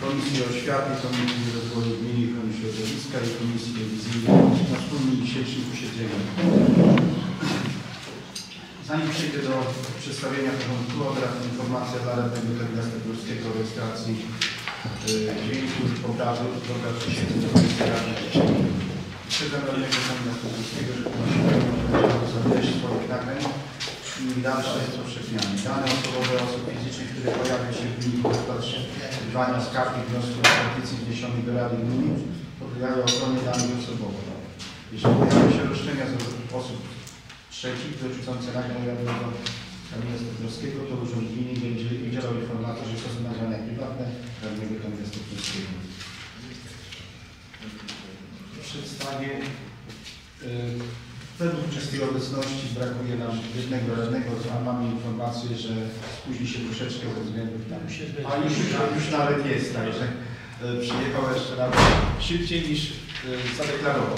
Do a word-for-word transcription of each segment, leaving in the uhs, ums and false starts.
Komisji Oświaty, Komisji Rozwoju Gminy i Ochrony Środowiska i Komisji Rewizyjnej na wspólnym dzisiejszym posiedzeniu. Zanim przejdę do przedstawienia porządku obrad, informacja dla Radnego Miasta Górskiego o rejestracji dźwięku i obrazu obrad posiedzeń Komisji Rady. Przed Radnego Miasta Górskiego, że proszę za treść swoich nagrań i dalsze rozpowszechnianie. Dane osobowe osób fizycznych, które pojawią się w wyniku rozpatrywania skarg i wniosków o petycji wniesionych do Rady Gminy, podlegają ochronie danych osobowych. Jeżeli pojawią się roszczenia z osób trzecich dotyczące nagrań Radnego Miasta Górskiego, to Urząd Gminy będzie udzielał informacji, że są nagrania prywatne Radnego Miasta Górskiego. Przedstawię yy, według czystej obecności brakuje nam jednego radnego, a mamy informację, że spóźni się troszeczkę ze względów tam. A już, już nawet jest, także e, przyjechał jeszcze nawet szybciej niż e, zadeklarował.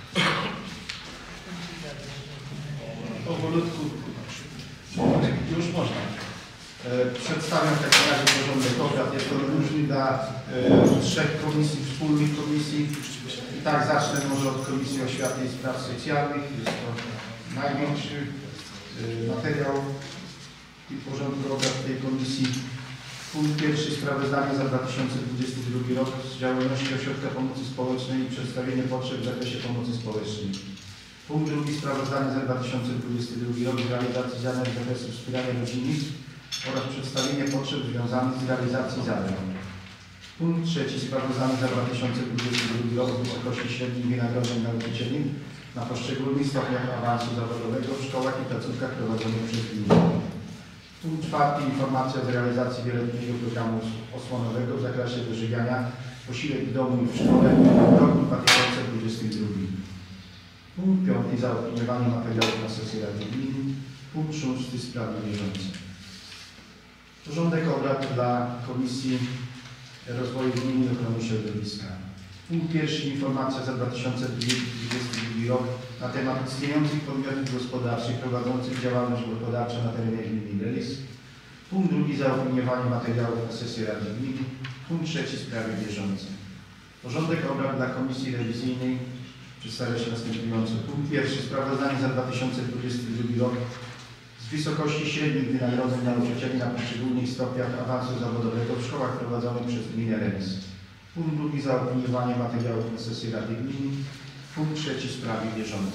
Powolutku już można. E, przedstawiam w takim razie porządek obrad. Jest to różny dla e, trzech komisji, wspólnych komisji. I tak zacznę może od Komisji Oświaty i Spraw Socjalnych. Jest to największy y, materiał i porządku obrad tej komisji. Punkt pierwszy. Sprawozdanie za dwa tysiące dwudziesty drugi rok z działalności Ośrodka Pomocy Społecznej i przedstawienie potrzeb w zakresie pomocy społecznej. Punkt drugi. Sprawozdanie za dwa tysiące dwudziesty drugi rok z realizacji zadań z zakresu wspierania rodziny oraz przedstawienie potrzeb związanych z realizacją zadań. Punkt trzeci. Sprawozdanie za dwa tysiące dwudziesty drugi rok w wysokości średnich wynagrodzeń nauczycieli na poszczególnych stopniach awansu zawodowego w szkołach i placówkach prowadzonych przez gminę. Punkt czwarty. Informacja z realizacji wieloletniego programu osłonowego w zakresie dożywiania posiłek w domu i w szkole w roku dwa tysiące dwudziestym drugim. Punkt piąty. Zaopiniowanie materiałów na sesji Rady Gminy. Punkt szósty. Sprawy bieżące. Porządek obrad dla Komisji Rozwoju Gminy i Ochrony Środowiska. Punkt pierwszy. Informacja za dwa tysiące dwudziesty drugi rok na temat istniejących podmiotów gospodarczych prowadzących działalność gospodarczą na terenie gminy Relis. Punkt drugi. Zaopiniowanie materiałów na sesji Rady Gminy. Punkt trzeci. Sprawy bieżące. Porządek obrad dla Komisji Rewizyjnej przedstawia się następująco. Punkt pierwszy. Sprawozdanie za dwa tysiące dwudziesty drugi rok z wysokości średnich wynagrodzeń nauczycieli na poszczególnych stopniach awansu zawodowego w szkołach prowadzonych przez gminę Remis. Punkt drugi. Zaopiniowanie materiałów na sesji Rady Gminy. Punkt trzeci. Sprawy bieżące.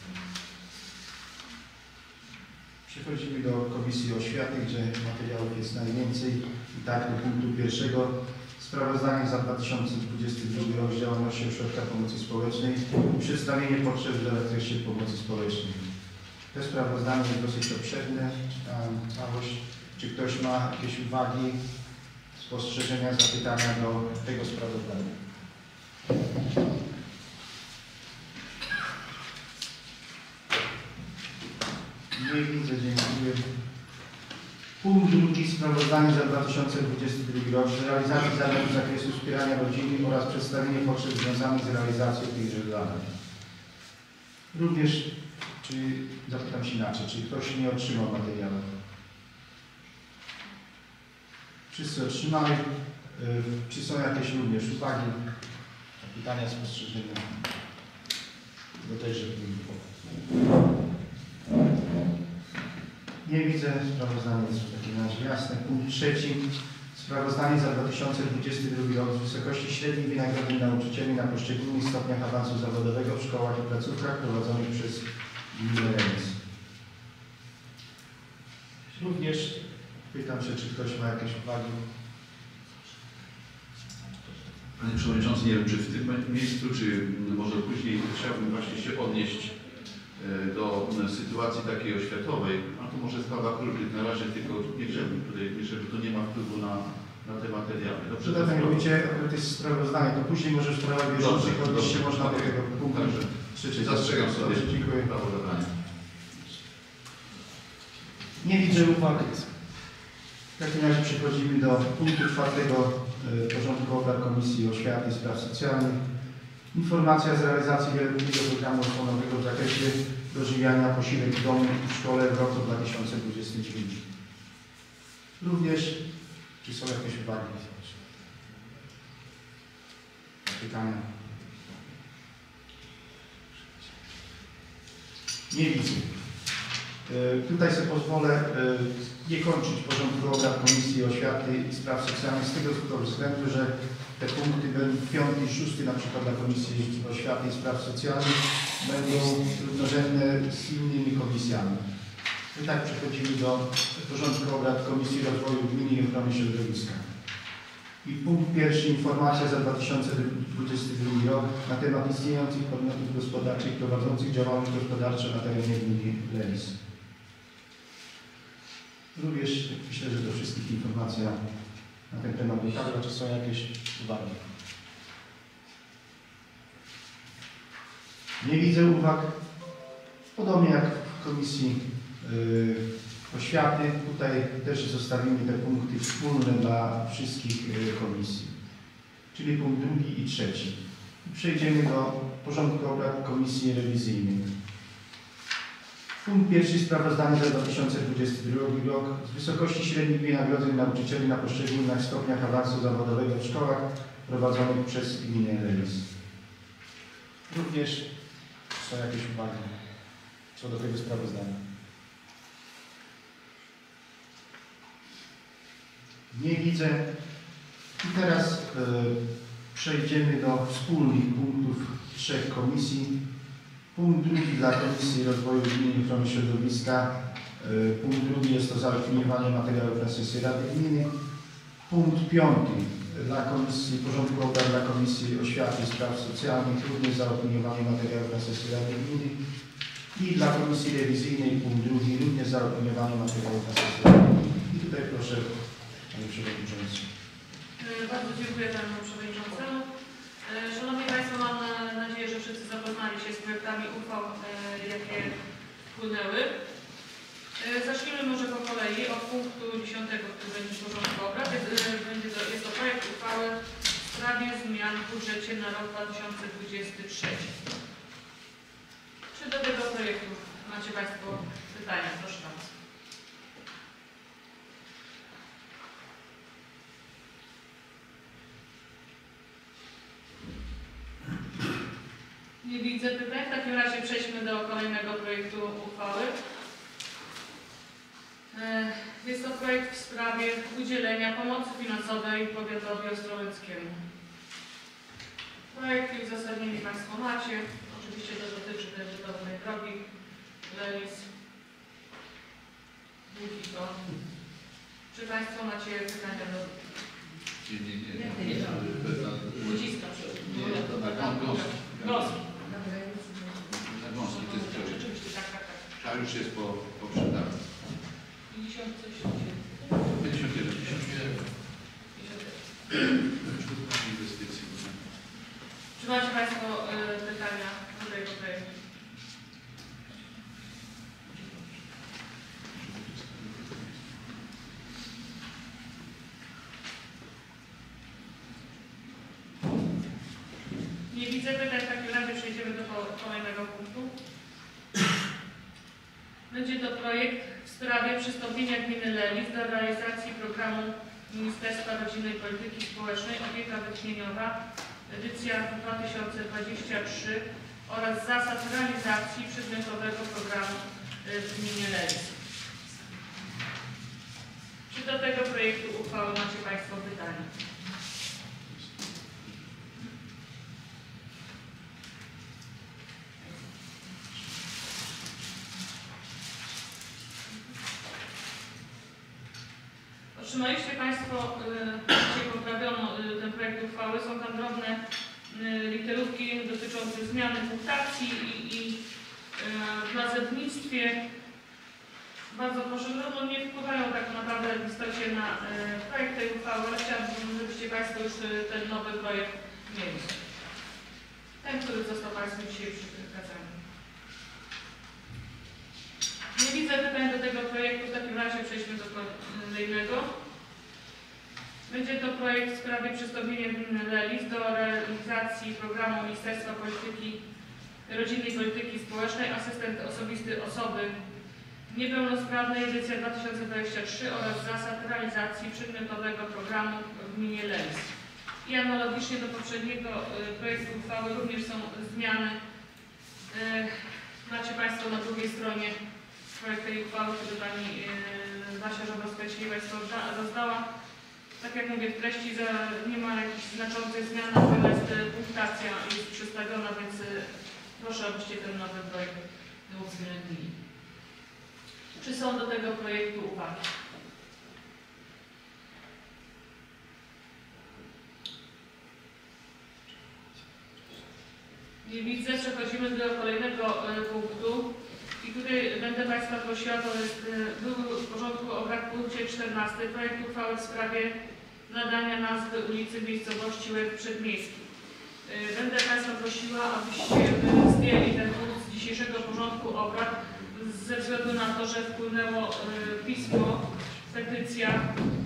Przechodzimy do Komisji Oświaty, gdzie materiałów jest najwięcej. I tak do punktu pierwszego. Sprawozdanie za dwa tysiące dwudziesty drugi rok z działalności Ośrodka Pomocy Społecznej i przedstawienie potrzeb w zakresie pomocy społecznej. To sprawozdanie jest dosyć obszerne. Czytałem całość. Czy ktoś ma jakieś uwagi, spostrzeżenia, zapytania do tego sprawozdania? Nie widzę, dziękuję. Punkt drugi. Sprawozdanie za dwa tysiące dwudziesty drugi rok z realizacji zadań z zakresu wspierania rodziny oraz przedstawienie potrzeb związanych z realizacją tychże zadań. Również, czy zapytam się inaczej, czy ktoś nie otrzymał materiału? Wszyscy otrzymali. Czy są jakieś również uwagi, pytania, spostrzeżenia? Do tejże punktu. Nie widzę. Sprawozdanie jest w takim razie jasne. Punkt trzeci. Sprawozdanie za dwa tysiące dwudziesty drugi rok z wysokości średnich wynagrodzeń nauczycieli na poszczególnych stopniach awansu zawodowego w szkołach i placówkach prowadzonych przez gminę Remis. Również pytam się, czy ktoś ma jakieś uwagi. Panie Przewodniczący, nie wiem, czy w tym miejscu, czy może później chciałbym właśnie się odnieść do sytuacji takiej oświatowej, a to może sprawa krótkich, na razie tylko nie żeby, tutaj, żeby to nie ma wpływu na, na te materiały. Dobrze, tak jak mówicie, to jest sprawozdanie, to później może w sprawach bieżących odnieść się można do tego punktu. Także trzeciego. zastrzegam sobie. Dobrze, dziękuję. Prawo zabrania. Nie widzę uwag. W takim razie przechodzimy do punktu czwartego porządku obrad Komisji Oświaty i Spraw Socjalnych. Informacja z realizacji wieloletniego programu osłonowego w zakresie dożywiania posiłek w domu i w szkole w roku dwa tysiące dwudziestym dziewiątym. Również, czy są jakieś uwagi? pytania? Nie widzę. Tutaj sobie pozwolę nie kończyć porządku obrad Komisji Oświaty i Spraw Socjalnych z tego względu, że te punkty piąty i szósty na przykład dla Komisji Oświaty i Spraw Socjalnych będą równorzędne z innymi komisjami. I tak przechodzimy do porządku obrad Komisji Rozwoju Gminy i Ochrony Środowiska. I punkt pierwszy, informacja za dwa tysiące dwudziesty drugi rok na temat istniejących podmiotów gospodarczych prowadzących działalność gospodarczą na terenie gminy Lelis. Również myślę, że do wszystkich informacja na ten temat dotarła. Czy są jakieś uwagi? Nie widzę uwag. Podobnie jak w Komisji yy, Oświaty, tutaj też zostawimy te punkty wspólne dla wszystkich yy, komisji. Czyli punkt drugi i trzeci. Przejdziemy do porządku obrad Komisji Rewizyjnej. Punkt pierwszy, sprawozdanie za dwa tysiące dwudziesty drugi rok z wysokości średnich wynagrodzeń nauczycieli na poszczególnych stopniach awansu zawodowego w szkołach prowadzonych przez gminę Lelis. Również są jakieś uwagi co do tego sprawozdania? Nie widzę. I teraz y, przejdziemy do wspólnych punktów trzech komisji. Punkt drugi dla Komisji Rozwoju Gminy i Ochrony Środowiska. Punkt drugi jest to zaopiniowanie materiałów na sesji Rady Gminy. Punkt piąty dla Komisji Porządku Obrad dla Komisji Oświaty i Spraw Socjalnych, również zaopiniowanie materiałów na sesji Rady Gminy. I dla Komisji Rewizyjnej punkt drugi, również zaopiniowanie materiałów na sesji Rady Gminy. I tutaj proszę Panie Przewodniczący. Bardzo dziękuję Panu Przewodniczącemu. Szanowni Państwo, mam nadzieję, że wszyscy zapoznali się z projektami uchwał, jakie wpłynęły. Zacznijmy może po kolei od punktu dziesiątego, który będzie w porządku obrad. Będzie to, jest to projekt uchwały w sprawie zmian w budżecie na rok dwa tysiące dwudziesty trzeci. Czy do tego projektu macie Państwo pytania? Proszę bardzo. Nie widzę pytań. W takim razie przejdźmy do kolejnego projektu uchwały. Jest to projekt w sprawie udzielenia pomocy finansowej powiatowi ostrołęckiemu. Projekt i uzasadnienie Państwo macie. Oczywiście to dotyczy tej budowy drogi Lelis Długito. Czy Państwo macie pytania do... Nie, nie, nie. Łudziska. Nie, to na gąski. Gąski. Na gąski to jest priorytet. Rzeczywiście, tak, tak, tak. A już jest po, po przetargu. pięćdziesiąt coś. pięćdziesiąt jeden. Inwestycji. Czy macie Państwo y, pytania do tego projektu? Nie widzę pytań, w takim razie przejdziemy do kolejnego punktu. Będzie to projekt w sprawie przystąpienia gminy Lelis do realizacji programu Ministerstwa Rodziny i Polityki Społecznej Opieka Wytchnieniowa edycja dwa tysiące dwadzieścia trzy oraz zasad realizacji przedmiotowego programu w gminie Lelis. Czy do tego projektu uchwały macie Państwo pytania? Otrzymaliście Państwo, dzisiaj poprawiono ten projekt uchwały, są tam drobne literówki dotyczące zmiany punktacji i, i w nazewnictwie. Bardzo proszę, no nie wpływają tak naprawdę w istocie na projekt tej uchwały, ale chciałabym, żebyście Państwo już ten nowy projekt mieli. Ten, który został Państwu dzisiaj przekazany. Nie widzę pytań do tego projektu, w takim razie przejdźmy do kolejnego. Będzie to projekt w sprawie przystąpienia gminy Lelis do realizacji programu Ministerstwa Polityki Rodziny i Polityki Społecznej Asystent Osobisty Osoby Niepełnosprawnej edycja dwa tysiące dwadzieścia trzy oraz zasad realizacji przedmiotowego programu w gminie Lelis. I analogicznie do poprzedniego projektu uchwały również są zmiany. Macie Państwo na drugiej stronie projekt tej uchwały, który Pani Basia Żabowska-Jeśli Państwo rozdała. Tak jak mówię, w treści za, nie ma jakichś znaczących zmian, natomiast punktacja jest przystawiona, więc proszę, abyście ten nowy projekt uwzględnili. Czy są do tego projektu uwagi? Nie widzę. Przechodzimy do kolejnego punktu. I tutaj będę Państwa prosiła, to jest, był w porządku obrad w punkcie czternastym, projekt uchwały w sprawie nadania nazwy ulicy miejscowości Łeb Przedmiejski. Będę Państwa prosiła, abyście zdjęli ten punkt z dzisiejszego porządku obrad ze względu na to, że wpłynęło pismo, petycja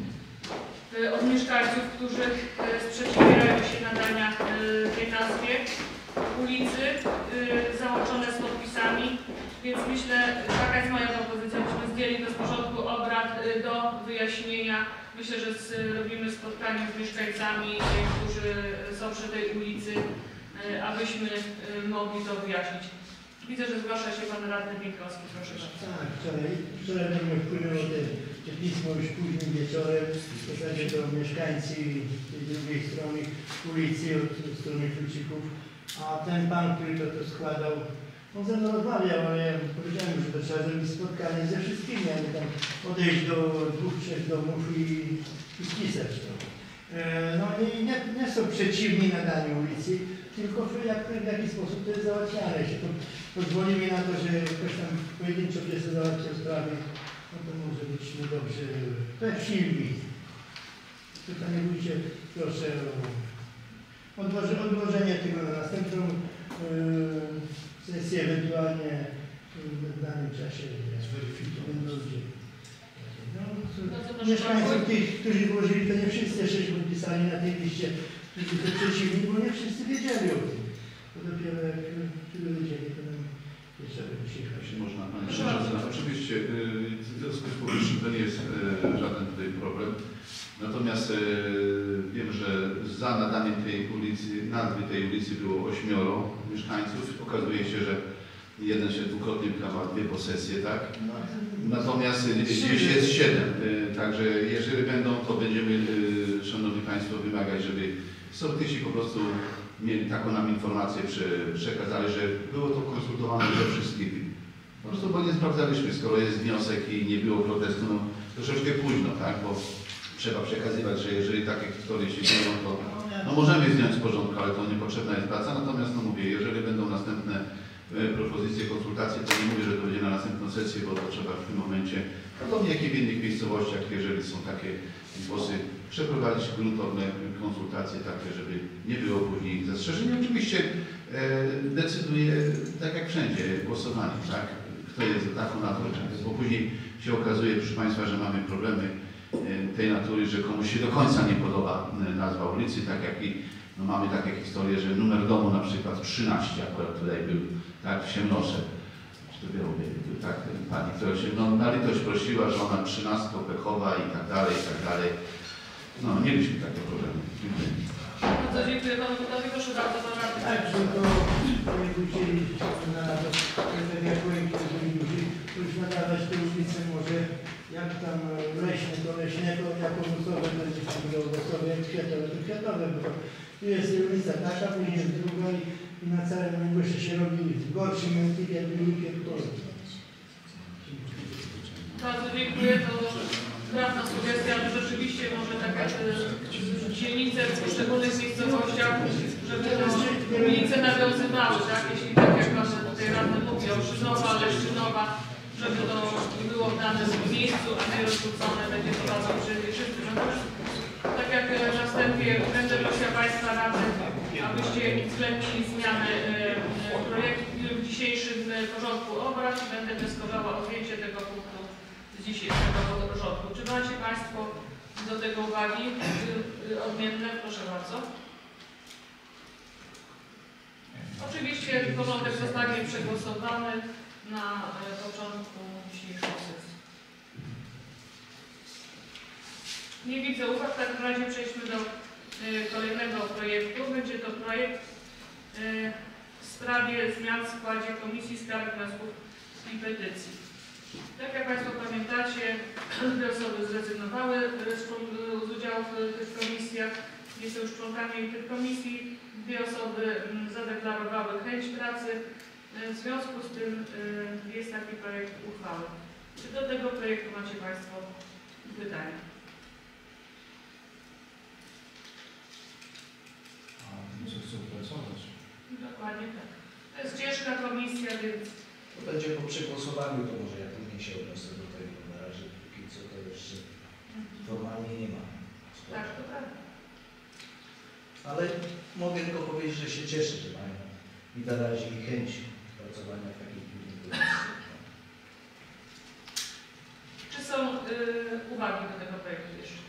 od mieszkańców, którzy sprzeciwiają się nadania tej nazwie ulicy, załączone z podpisami. Więc myślę, taka jest moja propozycja, byśmy zdjęli to z porządku obrad do wyjaśnienia. Myślę, że zrobimy spotkanie z mieszkańcami, którzy są przy tej ulicy, abyśmy mogli to wyjaśnić. Widzę, że zgłasza się Pan Radny Piękowski, proszę bardzo. Tak, wczoraj, wczoraj do mnie wpłynęło te, te pismo już późnym wieczorem, w zasadzie do mieszkańcy tej drugiej strony ulicy, od strony Kluczyków. A ten pan, który to, to składał, on ze mną rozmawiał, ale ja powiedziałem, że to trzeba zrobić spotkanie ze wszystkimi, a nie tam odejść do dwóch, trzech domów i, i spisać to. E, no i nie, nie są przeciwni nadaniu ulicy, tylko jak, w jaki sposób to jest załatwiane. Jeśli to pozwoli mi na to, że ktoś tam pojedynczo będzie załatwiał sprawy, no to może być niedobrze we wsi. Pytanie wójcie, proszę o odłoże, odłożenie tego na następną yy, sesję, ewentualnie yy, w danym czasie będą ludzie. No, mieszkańców tych, którzy włożyli, to nie wszyscy sześć podpisali na tej liście, którzy to przeciwni, bo nie wszyscy wiedzieli o tym. To dopiero jak tylu ludzie nie to nam jeszcze będzie się Jeśli można, Panie Przewodniczący, oczywiście w związku z powyższym to nie jest żaden tutaj problem. Natomiast e, wiem, że za nadaniem tej ulicy, nazwy tej ulicy było ośmioro mieszkańców. Okazuje się, że jeden się dwukrotnie ma dwie posesje, tak? Natomiast gdzieś jest siedem. E, także jeżeli będą, to będziemy, e, Szanowni Państwo, wymagać, żeby sołtysi po prostu mieli taką nam informację, prze, przekazali, że było to konsultowane ze wszystkimi. Po prostu, bo nie sprawdzaliśmy, skoro jest wniosek i nie było protestu, no troszeczkę późno, tak? Bo trzeba przekazywać, że jeżeli takie historie się dzieją, to no możemy zdjąć z porządku, ale to niepotrzebna jest praca. Natomiast no mówię, jeżeli będą następne e, propozycje, konsultacje, to nie mówię, że to będzie na następną sesję, bo to trzeba w tym momencie, podobnie jak i w innych miejscowościach, jeżeli są takie głosy, przeprowadzić gruntowne konsultacje takie, żeby nie było później zastrzeżeń. Oczywiście e, decyduje, tak jak wszędzie, głosowanie, tak? Kto jest za taką naturę, bo później się okazuje, proszę Państwa, że mamy problemy tej natury, że komuś się do końca nie podoba nazwa ulicy, tak jak i no mamy takie historie, że numer domu na przykład trzynaście akurat tutaj był, tak, w Siemnosze, czy to Białowie, tak, pani, która się no, na litość prosiła, że ona trzynastka pechowa i tak dalej, i tak dalej. No, mieliśmy takie problemy. Bardzo dziękuję Panu Wójtowi, proszę bardzo, Pan Radny. tak, że to jakby chcieli na ten jak to już nadawać te ulice może jak tam leśne to leśnego, jako owocowe będzie tam było owocowe, jak kwiatowe to kwiatowe, bo tu jest ulica taka, później jest druga i, i na całym Męgosze się robi gorszy mętlik, jakby lubię Polski. Bardzo dziękuję, to trafna sugestia, że rzeczywiście może tak jak dzielnice w poszczególnych miejscowościach, żeby te ulice nawiązywały, tak? Jeśli tak jak Pan tutaj radny mówi, Olszynowa, Leszczynowa, żeby to było w danym miejscu, a nie rozrzucone, będzie to bardzo wszyscy. Natomiast tak jak na wstępie będę prosiła Państwa radnych, abyście uwzględnili zmiany projektu w dzisiejszym porządku obrad i będę wnioskowała o zdjęcie tego punktu z dzisiejszego porządku. Czy macie Państwo do tego uwagi odmienne? Proszę bardzo. Oczywiście porządek zostanie przegłosowany na początku dzisiejszej sesji. Nie widzę uwag, w takim razie przejdźmy do kolejnego projekt e, w sprawie zmian w składzie Komisji Skarg, Wniosków i Petycji. Tak jak Państwo pamiętacie, dwie osoby zrezygnowały z udziału w tych komisjach, nie są już członkami tych komisji. Dwie osoby zadeklarowały chęć pracy. W związku z tym jest taki projekt uchwały. Czy do tego projektu macie Państwo pytania? A co chcą pracować? Dokładnie tak. To jest ciężka komisja, więc To będzie po przegłosowaniu, to może ja później się odniosę do tego. Na razie póki co to jeszcze formalnie nie ma. tak, to prawda. Ale mogę tylko powiedzieć, że się cieszę, że mają i wyrazili chęć pracowania w takiej pilnej komisji. Czy są y, uwagi do tego projektu jeszcze?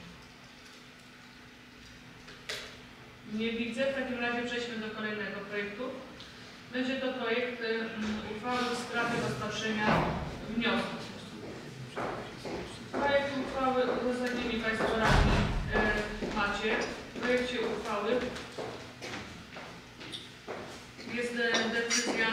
Nie widzę. W takim razie przejdźmy do kolejnego projektu. Będzie to projekt y, uchwały w sprawie rozpatrzenia wniosków. Projekt uchwały uzasadnienie Państwo radni y, macie. W projekcie uchwały jest de decyzja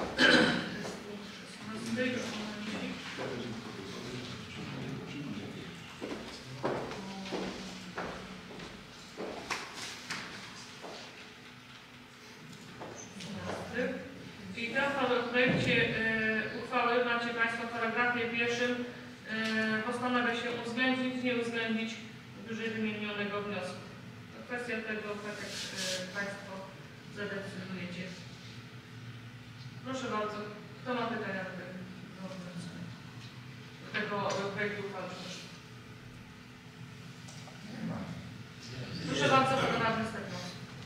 i tam w projekcie y, uchwały macie Państwo w paragrafie pierwszym y, postanawia się uwzględnić, nie uwzględnić wyżej wymienionego wniosku. To kwestia tego, tak jak y, Państwo zadecydujecie. Proszę bardzo, kto ma pytania do tego, do tego projektu uchwały? Proszę bardzo, pan radny Stefan.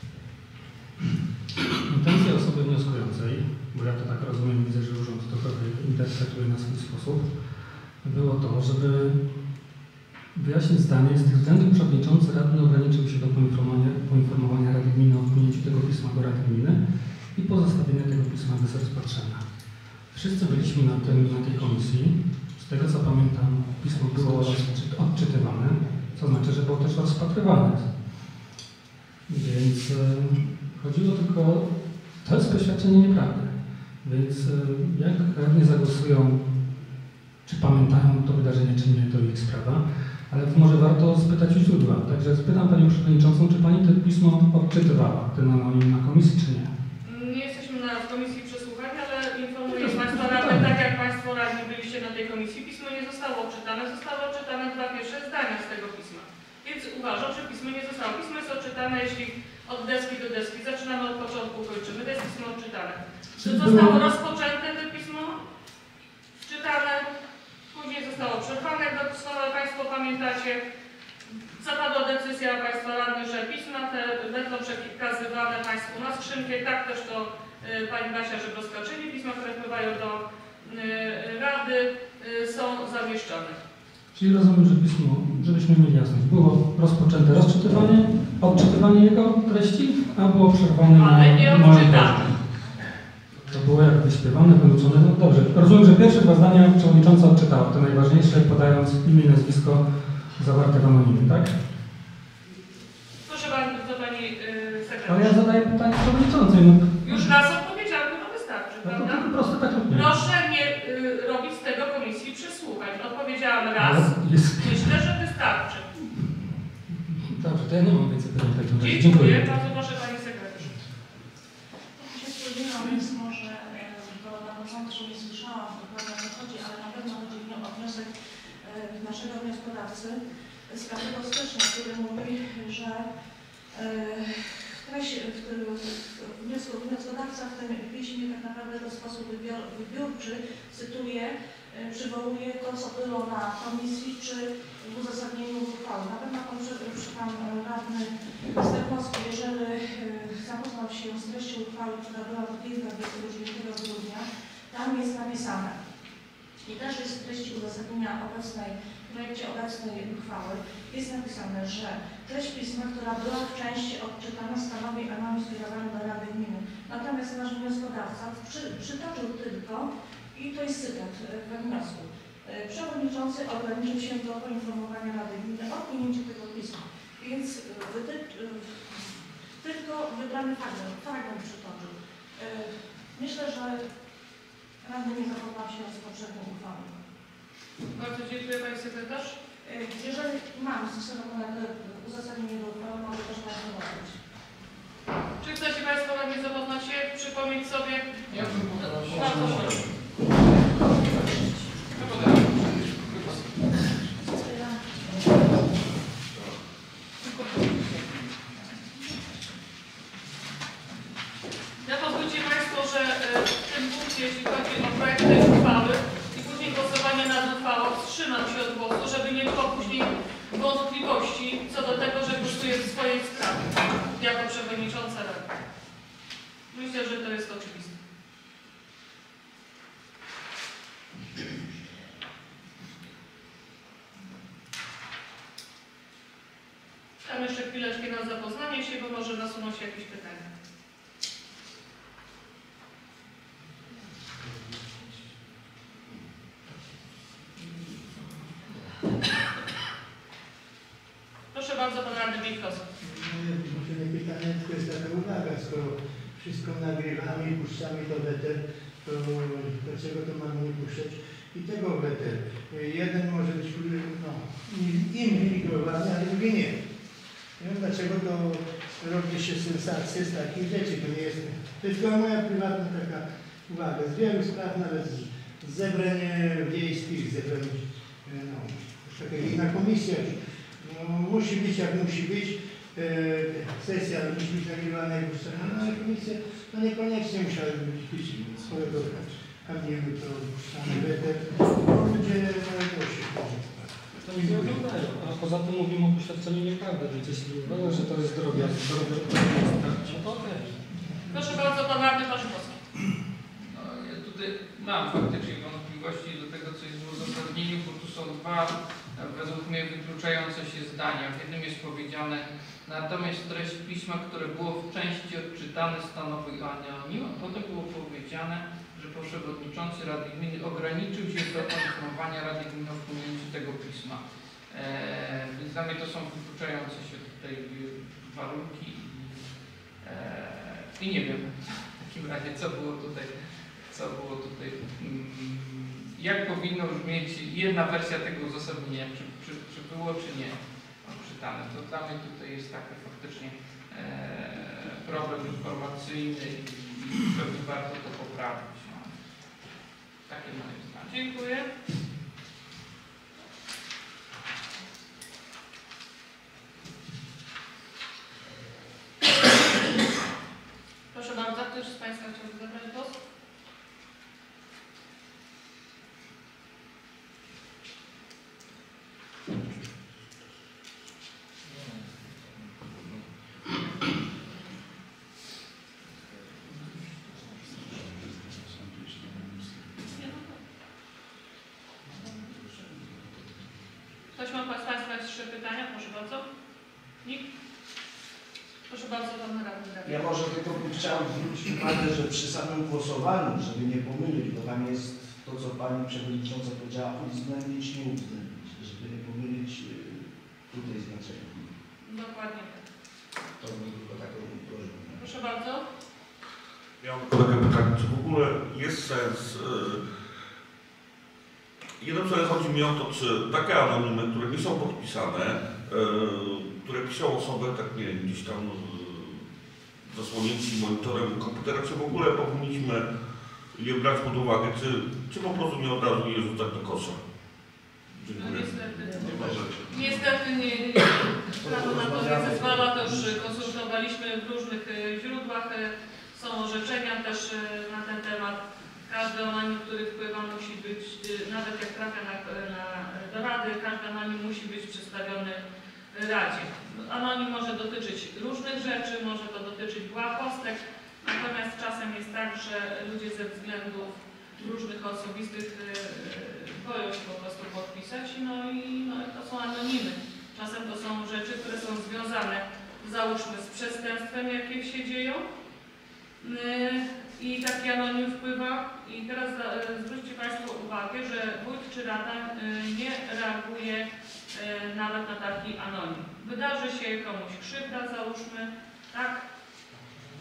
Intencja osoby wnioskującej, bo ja to tak rozumiem, widzę, że urząd to trochę interpretuje na swój sposób, było to, żeby wyjaśnić zdanie, z tych względów przewodniczący radny ograniczył się do poinformowania, poinformowania Rady Gminy o wpłynięciu tego pisma do Rady Gminy i pozostawienia tego pisma bez rozpatrzenia. Wszyscy byliśmy na, tym, na tej komisji. Z tego co pamiętam, pismo było odczytywane, co znaczy, że było też rozpatrywane. Więc e, chodziło tylko, to jest poświadczenie nieprawdy. Więc e, jak radni zagłosują, czy pamiętają to wydarzenie, czy nie, to ich sprawa, ale może warto spytać u źródła. Także spytam Panią Przewodniczącą, czy Pani to pismo odczytywała, ten anonim na komisji, czy nie? Nie jesteśmy na komisji przesłuchań, ale informuję Państwa radnych, tak jak Państwo radni byliście na tej komisji, pismo nie zostało odczytane, zostały odczytane dwa pierwsze zdania z tego pisma. Więc uważam, że pismo nie zostało. Pismo jest odczytane, jeśli od deski do deski, zaczynamy od początku, kończymy, to jest pismo odczytane. Czy zostało rozpoczęte to pismo, wczytane, później zostało przerwane, jak doskonale Państwo pamiętacie. Zapadła decyzja Państwa radnych, że pisma te będą przekazywane Państwu na skrzynkę i tak też to y, Pani Basia Żebrowska czyni. Pisma, które wpływają do y, Rady y, są zamieszczone. Czyli rozumiem, że pismo, żebyśmy mieli jasność, było rozpoczęte rozczytywanie, odczytywanie jego treści, a było przerwane Ale na nie moją odczytane. prośbę. To było jak wyśpiewane, wyuczone, no dobrze. Rozumiem, że pierwsze dwa zdania przewodnicząca odczytała, to najważniejsze, podając imię i nazwisko zawarte w anonimie, tak? Proszę bardzo Pani yy, sekretarz. Ale ja zadaję pytanie przewodniczącej. No, Już raz odpowiedziałem, no wystarczy, no to prawda? po prostu tak robię. Proszę nie y, robić z tego komisji przesłuchań. Odpowiedziałam raz. Ale jest... Myślę, że wystarczy. Dobrze, to ja nie mam więcej pytań w takim razie. Dziękuję. Dziękuję. Bardzo proszę Pani sekretarz. Ja się spodziewałam, więc może e, bo na początku nie słyszałam dokładnie o co chodzi, ale na pewno chodzi mi o wniosek e, naszego wnioskodawcy z piątego stycznia, który mówi, że e, treść, w, w wniosku, wnioskodawca w tym piśmie tak naprawdę w sposób wybior, wybiórczy cytuje, e, przywołuje to, co było na komisji czy w uzasadnieniu uchwały. Na pewno pan, pan radny Stefkowski, jeżeli e, zapoznał się z treścią uchwały, która była podjęta dwudziestego dziewiątego grudnia, tam jest napisane i też jest w treści uzasadnienia obecnej, w projekcie obecnej uchwały, jest napisane, że treść pisma, która była w części odczytana, stanowi analiz skierowany do Rady Gminy. Natomiast nasz wnioskodawca przy, przytoczył tylko, i to jest cytat we wniosku, przewodniczący ograniczył się do poinformowania Rady Gminy o wpłynięciu tego pisma. Więc wyty, tylko wybrał dany fragment, fragment przytoczył. Myślę, że radny nie zachował się z poprzednią uchwałą. Bardzo dziękuję Pani Sekretarz. Jeżeli mam stosowane uzasadnienie do uchwały, mogę też Państwu dodać. Czy chcecie Państwo radni zapoznać się, przypomnieć sobie? Ja bym poprosił. Bardzo proszę. Ja pozwólcie Państwo, że w tym punkcie, jeśli chodzi o projekty uchwały i później głosowanie nad uchwałą, wstrzymam się od głosu, żeby nie było później wątpliwości co do tego, że głosuję w swojej sprawie jako przewodnicząca Rady. Myślę, że to jest oczywiste. Tam jeszcze chwileczkę na zapoznanie się, bo może nasuną się jakieś pytania. Proszę bardzo, Pan Radny Witkowski. Może nie pytanie, tylko jest taka uwaga, skoro wszystko nagrywamy i puszczamy to weter, to dlaczego to mamy nie puszczać i tego weter? Jeden może być no, inwigilowany, ale drugi nie. Nie wiem dlaczego to robi się sensację z takich rzeczy, to nie jest, to jest tylko moja prywatna taka uwaga. Z wielu spraw, nawet z, z zebrań wiejskich, z zebrań no, takich na komisjach, no, musi być jak musi być. E, sesja musi być nagrywana i puszczana, no ale komisja no niekoniecznie musiały być swojego kamieniu to puszczany weter, bo ludzie no, się To nie oglądają, a poza tym mówimy o poświadczeniu nieprawdy, więc jeśli uważa, że to jest droga, droga, no to okej. Proszę bardzo, Pan Radny Parzykowski. No, ja tutaj mam faktycznie wątpliwości do tego, co jest w uzasadnieniu, bo tu są dwa, według mnie, wykluczające się zdania. W jednym jest powiedziane, natomiast treść pisma, które było w części odczytane, stanowi anonim, a potem było powiedziane, że przewodniczący Rady Gminy ograniczył się do informowania Rady Gminy o wpłynięciu tego pisma. Eee, więc dla mnie to są wykluczające się tutaj warunki eee, i nie wiem w takim razie, co było tutaj, co było tutaj, mm, jak powinno brzmieć jedna wersja tego uzasadnienia, czy, czy, czy było, czy nie odczytane. To dla mnie tutaj jest taki faktycznie eee, problem informacyjny i, i pewnie warto to poprawić. Takie moje zdanie. Dziękuję. Proszę bardzo, ktoś z Państwa chciałby zabrać głos? Ktoś ma z Państwa jeszcze pytania? Proszę bardzo. Nikt? Proszę bardzo, Pan Radny. Ja może tylko bym chciał zwrócić uwagę, że przy samym głosowaniu, żeby nie pomylić, bo tam jest to, co Pani Przewodnicząca powiedziała, uwzględnić, nie uwzględnić, żeby nie pomylić tutaj znaczenia. Dokładnie tak. To bym tylko taką prośbę. Proszę bardzo. Ja mam takie pytanie, czy w ogóle jest sens, yy, jednym słowem chodzi mi o to, czy takie anonimy, które nie są podpisane, yy, które piszą osobę, tak nie wiem, gdzieś tam yy, zasłonięci monitorem komputera, czy w ogóle powinniśmy je brać pod uwagę, czy, czy po prostu nie od razu je rzucać do kosza? No Dziękuję. niestety. Nie możecie. Niestety nie, nie, prawo na to nie zezwala, to już konsultowaliśmy w różnych e, źródłach, e, są orzeczenia też e, na ten temat. Każdy anonim, który wpływa, musi być, e, nawet jak trafia na, na, do Rady, każdy anonim musi być przedstawiony Radzie. Anonim może dotyczyć różnych rzeczy, może to dotyczyć błahostek, natomiast czasem jest tak, że ludzie ze względów różnych osobistych e, boją się po prostu podpisać, no i no, to są anonimy. Czasem to są rzeczy, które są związane, załóżmy, z przestępstwem, jakie się dzieją i taki anonim wpływa. I teraz zwróćcie Państwo uwagę, że wójt czy rada nie reaguje nawet na taki anonim. Wydarzy się komuś krzywda, załóżmy, tak?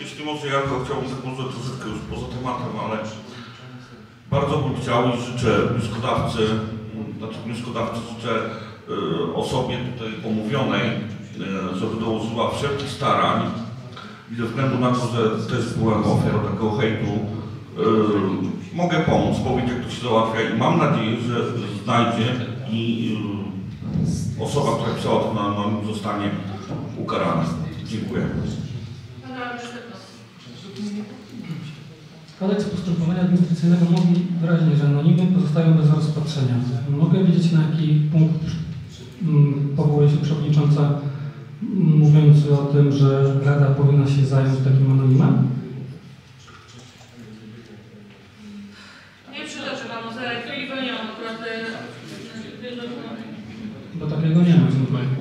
jeśli może ja to chciałbym tak może troszeczkę już poza tematem, ale bardzo bym chciał i życzę wnioskodawcy, znaczy wnioskodawcy życzę y, osobie tutaj pomówionej, y, żeby dołożyła wszelkich starań i ze względu na to, że też byłem ofiarą takiego hejtu, y, mogę pomóc, powiedzieć jak to się załatwia i mam nadzieję, że znajdzie i y, osoba, która pisała to na nam zostanie ukarana. Dziękuję. Kodeks postępowania administracyjnego mówi wyraźnie, że anonimy pozostają bez rozpatrzenia. Mogę wiedzieć, na jaki punkt mm, powołuje się przewodnicząca, mm, mówiąc o tym, że Rada powinna się zająć takim anonimem? Nie przytoczę panu za chwili, bo nie mam akurat y, dokumentu. Bo takiego nie ma.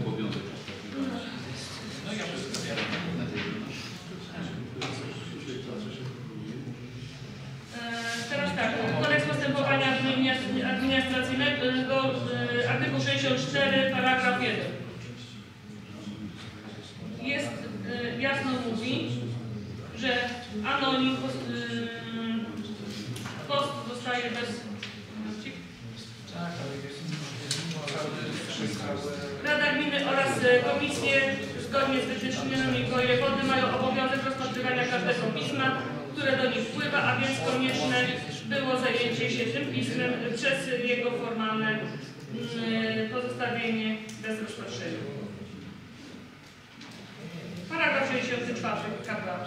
Teraz tak, kodeks postępowania administracyjnego, y, artykuł sześćdziesiąt cztery, paragraf jeden. Jest, y, jasno mówi, że anonim post, y, post zostaje bez... Rada Gminy oraz komisje zgodnie z wytycznymi wojewody mają obowiązek rozpatrywania każdego pisma, które do nich wpływa, a więc konieczne było zajęcie się tym pismem przez jego formalne mm, pozostawienie bez rozpatrzenia. Paragraf sześćdziesiąty czwarty K prawa.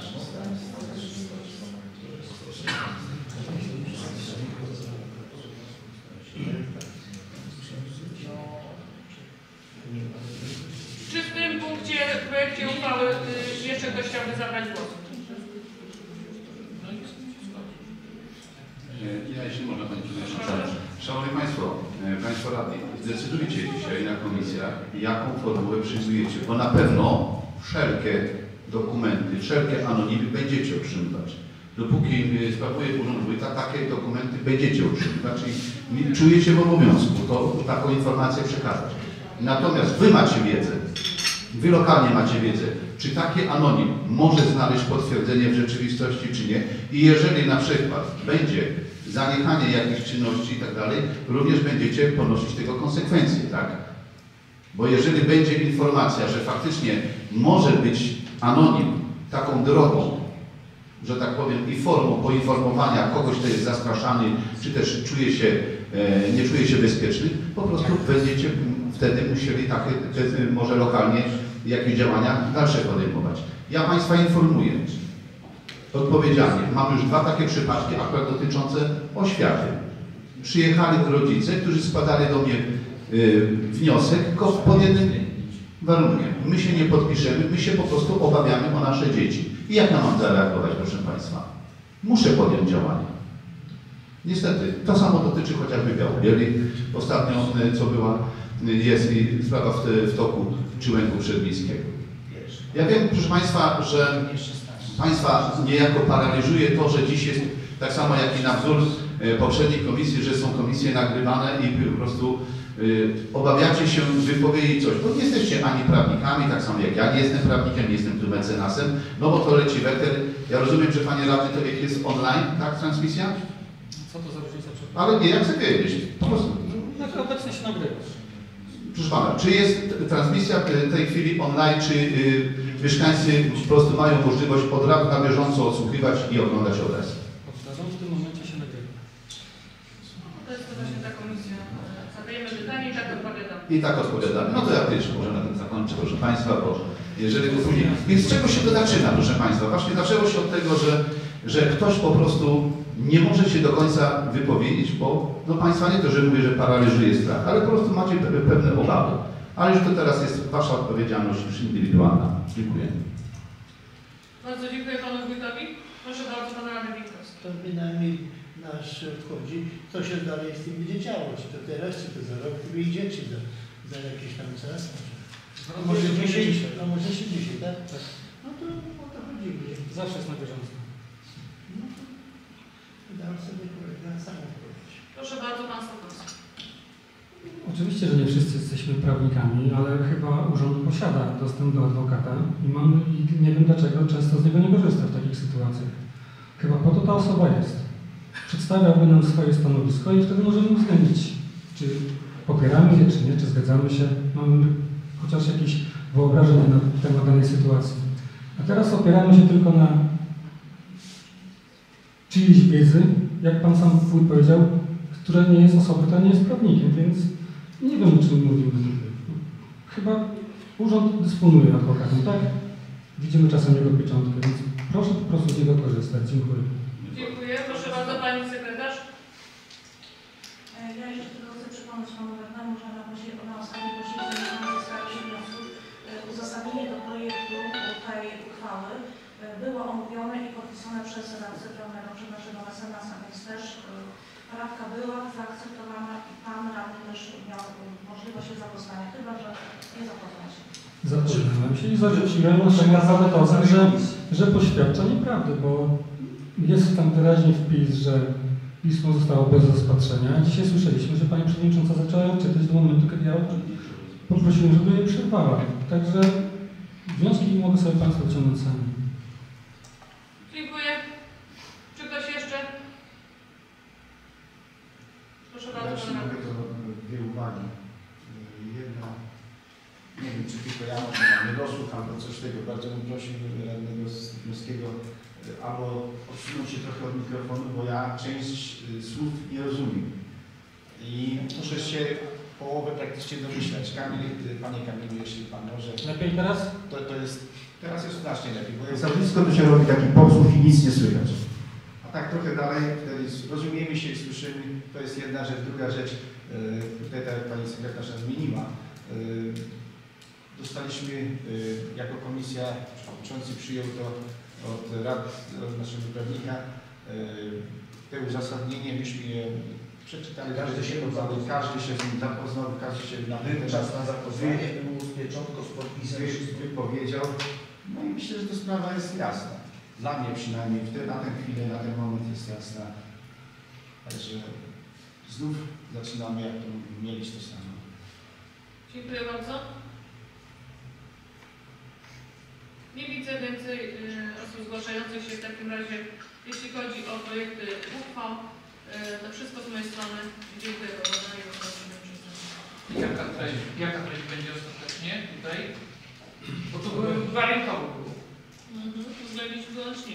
Czy w tym punkcie, w projekcie uchwały y, jeszcze ktoś chciałby zabrać głos? Ja, jeśli można, Pani Przewodnicząca. Szanowni Państwo, Państwo Radni, zdecydujcie dzisiaj na komisjach, jaką formułę przyjmujecie, bo na pewno wszelkie dokumenty, wszelkie anonimy będziecie otrzymywać. Dopóki sprawuje urząd wójta, takie dokumenty będziecie otrzymywać i czujecie w obowiązku to, taką informację przekazać. Natomiast Wy macie wiedzę, Wy lokalnie macie wiedzę, czy taki anonim może znaleźć potwierdzenie w rzeczywistości, czy nie. I jeżeli na przykład będzie zaniechanie jakichś czynności i tak dalej, również będziecie ponosić tego konsekwencje, tak? Bo jeżeli będzie informacja, że faktycznie może być anonim taką drogą, że tak powiem, i formą poinformowania kogoś, kto jest zastraszany, czy też czuje się, e, nie czuje się bezpieczny, po prostu będziecie wtedy musieli takie, te, może lokalnie jakieś działania dalsze podejmować. Ja Państwa informuję odpowiedzialnie. Mam już dwa takie przypadki, akurat dotyczące oświaty. Przyjechali rodzice, którzy składali do mnie y, wniosek, tylko pod jednym warunkiem. My się nie podpiszemy, my się po prostu obawiamy o nasze dzieci. I jak ja mam zareagować, proszę Państwa? Muszę podjąć działania. Niestety, to samo dotyczy chociażby Białobieli. Ostatnio, co była, jest i sprawa w, w toku Czyłęku Przedmiejskiego. Ja wiem, proszę Państwa, że Państwa niejako paraliżuje to, że dziś jest tak samo jak i na wzór poprzedniej komisji, że są komisje nagrywane i po prostu y, obawiacie się wypowiedzieć coś, bo nie jesteście ani prawnikami, tak samo jak ja nie jestem prawnikiem, nie jestem tu mecenasem, no bo to leci weter. Ja rozumiem, że Panie Radny to jak jest online, tak, transmisja? Co to za różnica? Ale nie, jak chcę wiedzieć, po prostu. No, obecnie się nagrywa. Proszę Pana, czy jest transmisja w tej chwili online, czy y, mieszkańcy po prostu mają możliwość od razu na bieżąco odsłuchiwać i oglądać obraz? W tym momencie się nagrywa. To jest to właśnie ta komisja. Zadajemy pytanie i tak odpowiadamy. I tak odpowiadamy. No to ja też może na tym zakończę, proszę Państwa, bo jeżeli to później... I z czego się to zaczyna, proszę Państwa? Właśnie zaczęło się od tego, że, że ktoś po prostu nie może się do końca wypowiedzieć, bo no Państwa nie to, że mówię, że paraliżuje strach, ale po prostu macie pewne obawy. Ale już to teraz jest Wasza odpowiedzialność już indywidualna. Dziękuję. Bardzo dziękuję Panu Wójtowi. Proszę bardzo, Pan Radny Witkowski. To bynajmniej nasz odchodzi, co się dalej z tym będzie działo, czy to teraz, czy to za rok wyjdzie, czy za, za jakiś tam czas. A może dzisiaj, a może się dzisiaj, tak? Tak. No to o to chodzi. Zawsze jest na bieżąco. No to dam sobie kolega sam odpowiedź. Proszę bardzo, Pan Stokowski. Oczywiście, że nie wszyscy jesteśmy prawnikami, ale chyba urząd posiada dostęp do adwokata i, mamy, i nie wiem dlaczego często z niego nie korzysta w takich sytuacjach. Chyba po to ta osoba jest. Przedstawiałby nam swoje stanowisko i wtedy możemy uwzględnić, czy popieramy je, czy nie, czy zgadzamy się. Mamy chociaż jakieś wyobrażenie na temat danej sytuacji. A teraz opieramy się tylko na czyjejś wiedzy, jak Pan sam wójt powiedział, która nie jest osobą, która nie jest prawnikiem, więc nie wiem, o czym mówimy. Chyba urząd dysponuje adwokatem, tak? Widzimy czasem jego pieczątkę, więc proszę po prostu z niego korzystać. Dziękuję. Dziękuję. Proszę bardzo, Pani Sekretarz. Ja jeszcze tylko chcę przypomnieć Panu Radnemu, że na, na ostatnim posiedzeniu Komisji Skargi i Wniosków uzasadnienie do projektu tej uchwały było omówione i podpisane przez radcę prawnego, przez naszego mecenasa, więc też poprawka była zaakceptowana i Pan radny też miał możliwość się zapoznania, chyba że nie zapoznał się. Zapoznałem się i zarzuciłem na temat to, że, że poświadcza nieprawdę, bo jest tam wyraźnie wpis, że pismo zostało bez rozpatrzenia. Dzisiaj słyszeliśmy, że Pani Przewodnicząca zaczęła czytać do momentu, kiedy ja poprosiłem, żeby je przerwała. Także wnioski mogę sobie Państwo wyciągnąć sami. Dziękuję. Czy ktoś jeszcze? Proszę Ja bardzo. jeszcze mogę to dwie uwagi. Jedna, nie wiem czy tylko ja może nie dosłuch albo coś tego, bardzo bym prosił radnego Strychowskiego albo odsunąć się trochę od mikrofonu, bo ja część słów nie rozumiem. I muszę się połowę praktycznie domyślać. Kamil, Panie Kamilu, jeśli Pan może. Lepiej teraz? To, to jest, teraz jest znacznie lepiej, bo jest za blisko, to się robi taki podsłuch i nic nie słychać. A tak trochę dalej, wtedy rozumiemy się i słyszymy, to jest jedna rzecz. Druga rzecz, yy, tutaj tak jak Pani Sekretarz zmieniła, yy, dostaliśmy yy, jako komisja, przewodniczący przyjął to od rad, od naszego prawnika, yy, te uzasadnienie, myśmy je przeczytali, każdy się zapoznał, każdy się z nim zapoznał, każdy się na ten Czas na zapoznanie, było pieczątko z podpisem. wypowiedział. No i myślę, że to sprawa jest jasna. Dla mnie przynajmniej w te, na tę chwilę, na ten moment jest jasna. Także znów zaczynamy, jak to mieć to samo. Dziękuję bardzo. Nie widzę więcej y, osób zgłaszających się w takim razie, jeśli chodzi o projekty uchwał. Y, to wszystko z mojej strony. Dziękuję bardzo. Jaka treść, jaka treść będzie ostatecznie tutaj? Bo to były warunkowo było. Mhm. Uwzględnić wyłącznie.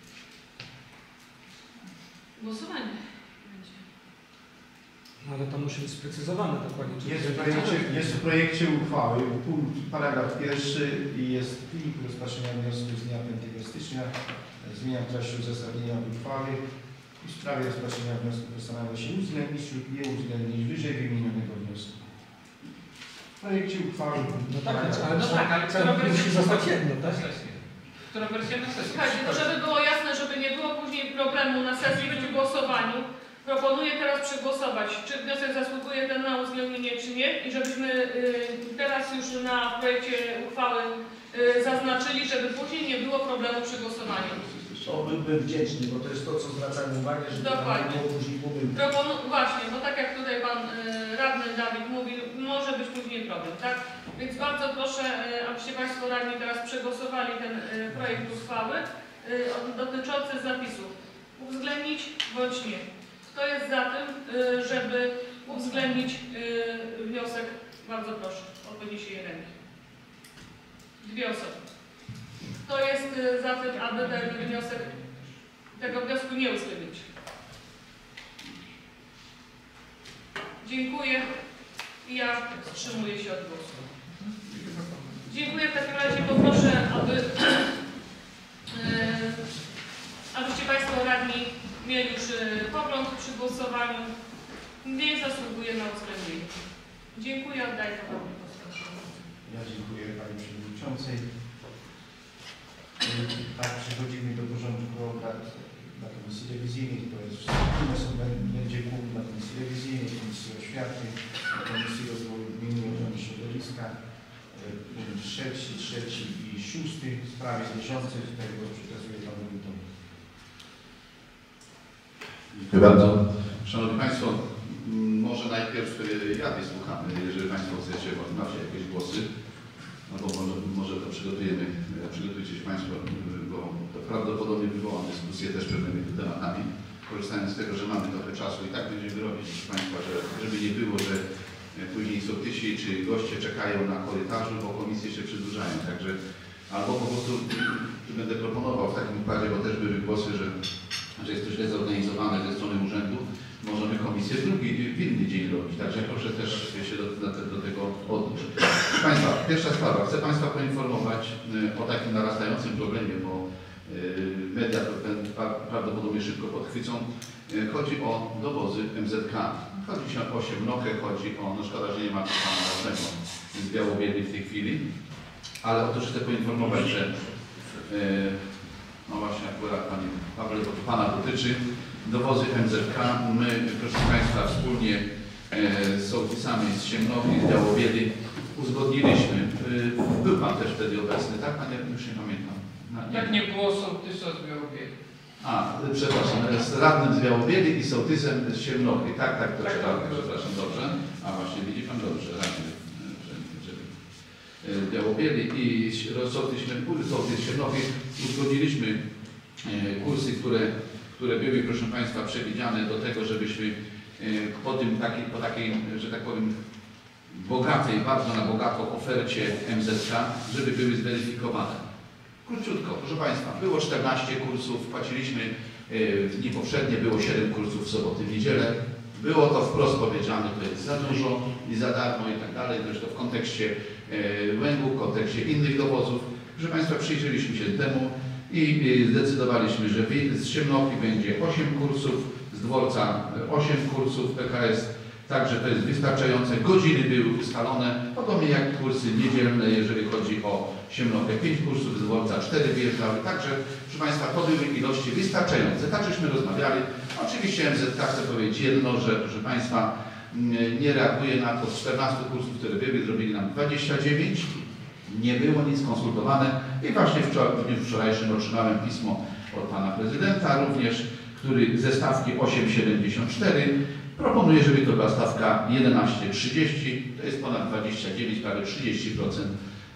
Głosowanie będzie. No ale to musi być sprecyzowane dokładnie. Czy Jest w projekcie, jest w projekcie uchwały, punkt, paragraf pierwszy i jest filip rozpatrzenia wniosku z dnia piątego stycznia. Zmieniam treść uzasadnienia uchwały. W sprawie rozpatrzenia wniosku postanawia się uwzględnić lub nie uwzględnić wyżej wymienionego wniosku. W projekcie uchwały. No tak, ale, No tak, ale cel musi zostać jedno, tak? Która wersja na sesji? Słuchajcie, no żeby było jasne, żeby nie było później problemu na sesji przy głosowaniu, proponuję teraz przegłosować, czy wniosek zasługuje ten na uwzględnienie, czy nie, i żebyśmy y, teraz już na projekcie uchwały y, zaznaczyli, żeby później nie było problemu przy głosowaniu. To byłbym wdzięczny, bo to jest to, co zwracamy uwagę, żeby Dokładnie. nie było później pomyłki. Proponu właśnie, bo tak jak tutaj Pan y, Radny Dawid mówił, może być później problem, tak? Więc bardzo proszę, y, abyście Państwo radni teraz przegłosowali ten y, projekt uchwały y, dotyczący zapisów. Uwzględnić bądź nie. Kto jest za tym, y, żeby uwzględnić y, wniosek? Bardzo proszę o podniesienie ręki. Dwie osoby. Kto jest y, za tym, aby ten wniosek, tego wniosku nie uwzględnić? Dziękuję i ja wstrzymuję się od głosu. Dziękuję. W takim razie poproszę, aby, yy, abyście Państwo radni mieli już yy, pogląd przy głosowaniu. Nie zasługuje na uwzględnienie. Dziękuję. Oddaję to Panu posłowi. Ja dziękuję Pani Przewodniczącej. Tak, przechodzimy do porządku obrad dla Komisji Rewizyjnej. To jest wszystko, będzie punkt dla Komisji Rewizyjnej, Komisji Oświaty, Komisji Rozwoju Gminy i Ochrony Środowiska. Punkt trzeci, trzeci i szósty w sprawie bieżącej. Tego przekazuję Panu Wójtowi. Dziękuję bardzo. Szanowni Państwo, Może najpierw ja wysłuchamy, jeżeli Państwo chcecie, bo macie jakieś głosy, no bo może, może to przygotujemy, przygotujcie się Państwo, bo to prawdopodobnie wywołam dyskusję też pewnymi tematami. Korzystając z tego, że mamy trochę czasu i tak będziemy robić, proszę Państwa, że, żeby nie było, że później sołtysi czy goście czekają na korytarzu, bo komisje się przedłużają. Także albo po prostu będę proponował w takim układzie, bo też były głosy, że, że jest to źle zorganizowane ze strony urzędu. Możemy komisję w drugi, w inny dzień robić. Także proszę też się do, do, do tego odnieść. Proszę Państwa, pierwsza sprawa. Chcę Państwa poinformować o takim narastającym problemie, bo media prawdopodobnie szybko podchwycą. Chodzi o dowozy M Z K. Chodzi się o Siemnochę, chodzi o, no szkoda, że nie ma pana Waszego z Białobieli w tej chwili, ale otóż chcę poinformować, że no właśnie akurat Panie Pawle, to Pana dotyczy, dowozy M Z K. My, proszę Państwa, wspólnie z sołtysami z Siemnochy, z Białobieli uzgodniliśmy. Był Pan też wtedy obecny, tak? Panie, już nie pamiętam. No, nie. Jak nie było sołtysa z Białobieli. A, przepraszam, z radnym z Białobieli i sołtysem z Siemnochy. Tak, tak, to tak, czytałem, tak, przepraszam, dobrze. A właśnie, widzi Pan dobrze, radny z Białobieli i sołtys z Siemnochy uzgodniliśmy kursy, które, które były, proszę Państwa, przewidziane do tego, żebyśmy po tym takiej, po takiej, że tak powiem, bogatej, bardzo na bogato ofercie M Z K, żeby były zweryfikowane. Króciutko, proszę Państwa, było czternaście kursów, płaciliśmy w dni powszednie, było siedem kursów w soboty, w niedzielę. Było to wprost powiedziane, to jest za dużo i za darmo i tak dalej, zresztą w kontekście Łęgu, w kontekście innych dowozów. Proszę Państwa, przyjrzeliśmy się temu i zdecydowaliśmy, że z Siemnochy będzie osiem kursów, z dworca osiem kursów P K S, także to jest wystarczające. Godziny były ustalone, podobnie jak kursy niedzielne, jeżeli chodzi o Siemnochę, pięć kursów z dworca, cztery wyjeżdżały, także proszę Państwa, to były ilości wystarczające. Tak żeśmy rozmawiali. Oczywiście M Z K chce powiedzieć jedno, że proszę Państwa nie reaguje na to z czternastu kursów, które były, zrobili nam dwadzieścia dziewięć. Nie było nic konsultowane i właśnie wczoraj, w dniu wczorajszym otrzymałem pismo od Pana Prezydenta również, który ze stawki osiem siedemdziesiąt cztery proponuje, żeby to była stawka jedenaście trzydzieści, to jest ponad dwadzieścia dziewięć, prawie trzydzieści procent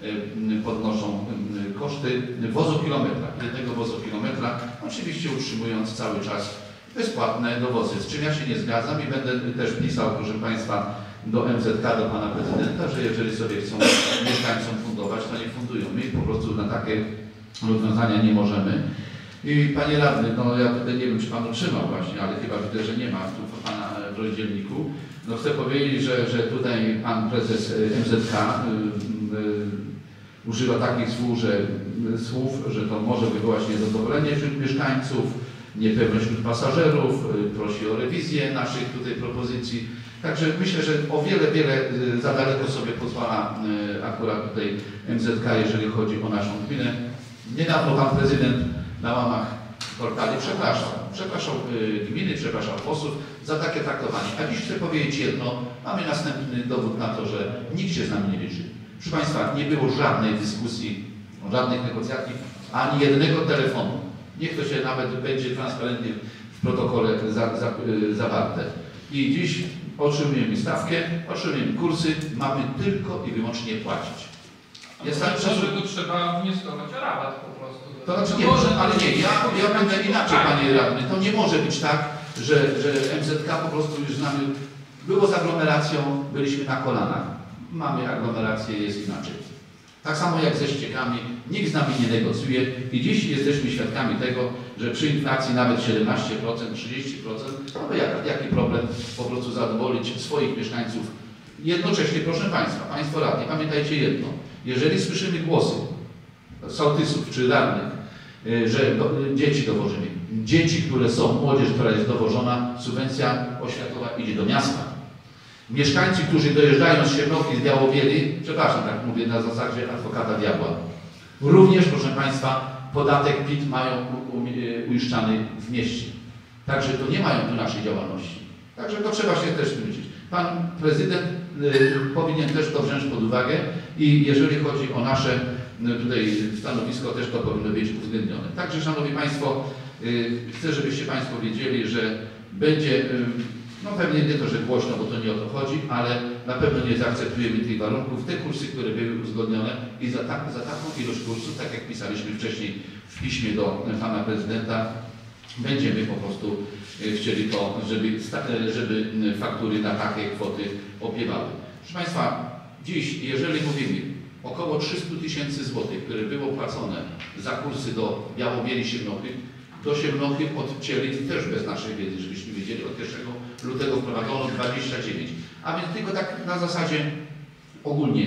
podnoszą koszty wozokilometra, jednego wozokilometra, oczywiście utrzymując cały czas bezpłatne dowozy, z czym ja się nie zgadzam i będę też pisał, proszę Państwa, do M Z K, do Pana Prezydenta, że jeżeli sobie chcą mieszkańcom fundować, to nie fundują. My po prostu na takie rozwiązania nie możemy. I Panie Radny, no ja tutaj nie wiem, czy Pan otrzymał właśnie, ale chyba widzę, że nie ma tu Pana w rozdzielniku. No chcę powiedzieć, że, że tutaj Pan Prezes M Z K y, y, używa takich słów, że, słów, że to może wywołać niezadowolenie wśród mieszkańców, niepewność wśród pasażerów, y, prosi o rewizję naszych tutaj propozycji. Także myślę, że o wiele, wiele za daleko sobie pozwala y, akurat tutaj M Z K, jeżeli chodzi o naszą gminę. Niedawno Pan Prezydent na łamach portali przepraszał. Przepraszał y, gminy, przepraszał posłów za takie traktowanie. A dziś chcę powiedzieć jedno, mamy następny dowód na to, że nikt się z nami nie liczy. Proszę Państwa, nie było żadnej dyskusji, żadnych negocjacji, ani jednego telefonu. Niech to się nawet będzie transparentnie w protokole za, za, y, zawarte. I dziś otrzymujemy stawkę, otrzymujemy kursy, mamy tylko i wyłącznie płacić. Jest tak, że tu trzeba wnioskować o rabat po prostu. To znaczy nie, może, ale nie, ja, ja będę inaczej, Panie Radny. To nie może być tak, że, że M Z K po prostu już z nami było z aglomeracją, byliśmy na kolanach. Mamy aglomerację, jest inaczej. Tak samo jak ze ściekami, nikt z nami nie negocjuje i dziś jesteśmy świadkami tego, że przy inflacji nawet siedemnaście procent, trzydzieści procent, no jak, jaki problem po prostu zadowolić swoich mieszkańców. Jednocześnie, proszę Państwa, Państwo radni, pamiętajcie jedno, jeżeli słyszymy głosy sołtysów czy radnych, że do, dzieci dowożymy, dzieci, które są, młodzież, która jest dowożona, subwencja oświatowa idzie do miasta. Mieszkańcy, którzy dojeżdżają z Siemnochy, z Białobieli, przepraszam, tak mówię na zasadzie adwokata diabła, również, proszę Państwa, podatek P I T mają uiszczany w mieście. Także to nie mają tu naszej działalności. Także to trzeba się też zwrócić. Pan Prezydent y, powinien też to wziąć pod uwagę i jeżeli chodzi o nasze y, tutaj stanowisko, też to powinno być uwzględnione. Także, Szanowni Państwo, y, chcę, żebyście Państwo wiedzieli, że będzie y, No pewnie nie to, że głośno, bo to nie o to chodzi, ale na pewno nie zaakceptujemy tych warunków. Te kursy, które były uzgodnione i za, tak, za taką ilość kursów, tak jak pisaliśmy wcześniej w piśmie do pana prezydenta, będziemy po prostu chcieli to, żeby, żeby faktury na takie kwoty opiewały. Proszę Państwa, dziś, jeżeli mówimy około trzysta tysięcy złotych, które było płacone za kursy do Białobieli Siemnochy, do Siemnochy odcięli też bez naszej wiedzy, żebyśmy wiedzieli, od pierwszego lutego wprowadzono dwadzieścia dziewięć. A więc tylko tak na zasadzie ogólnie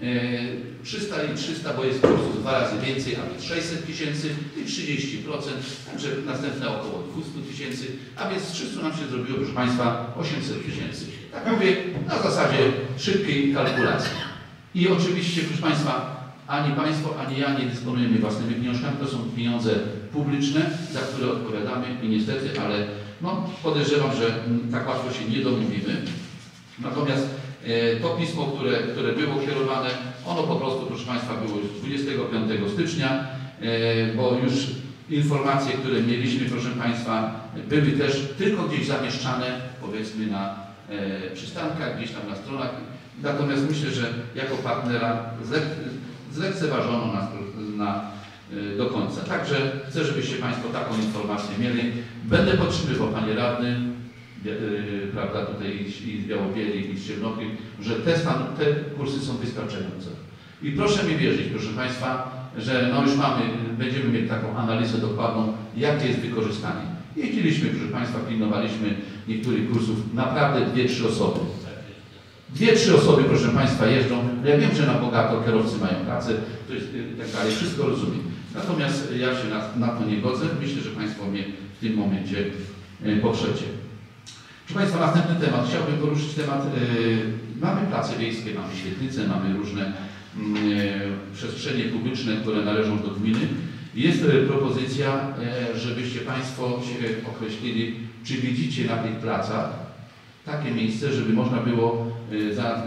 trzysta i trzysta, bo jest kursów dwa razy więcej, a więc sześćset tysięcy i trzydzieści procent, także następne około dwieście tysięcy, a więc z trzystu nam się zrobiło, proszę Państwa, osiemset tysięcy. Tak mówię na zasadzie szybkiej kalkulacji. I oczywiście, proszę Państwa, ani Państwo, ani ja nie dysponujemy własnymi pieniążkami, to są pieniądze publiczne, za które odpowiadamy i niestety, ale no, podejrzewam, że tak łatwo się nie domówimy. Natomiast e, to pismo, które, które było kierowane, ono po prostu, proszę Państwa, było już dwudziestego piątego stycznia, e, bo już informacje, które mieliśmy, proszę Państwa, były też tylko gdzieś zamieszczane, powiedzmy, na e, przystankach, gdzieś tam na stronach. Natomiast myślę, że jako partnera zlek, zlekceważono nas na, do końca. Także chcę, żebyście Państwo taką informację mieli. Będę podtrzymywał, Panie Radny, yy, prawda, tutaj i z Białobieli, i z Siemnochy, że te, stan, te kursy są wystarczające. I proszę mi wierzyć, proszę Państwa, że no już mamy, będziemy mieli taką analizę dokładną, jakie jest wykorzystanie. Jeździliśmy, proszę Państwa, pilnowaliśmy niektórych kursów, naprawdę dwie, trzy osoby. Dwie, trzy osoby, proszę Państwa, jeżdżą. Ja wiem, że na bogato kierowcy mają pracę, to jest i tak dalej, wszystko rozumiem. Natomiast ja się na, na to nie godzę. Myślę, że Państwo mnie w tym momencie y, poprzecie. Proszę Państwa, następny temat. Chciałbym poruszyć temat. Y, mamy place wiejskie, mamy świetlice, mamy różne y, przestrzenie publiczne, które należą do gminy. Jest y, propozycja, y, żebyście Państwo się określili, czy widzicie na tych placach takie miejsce, żeby można było y, za,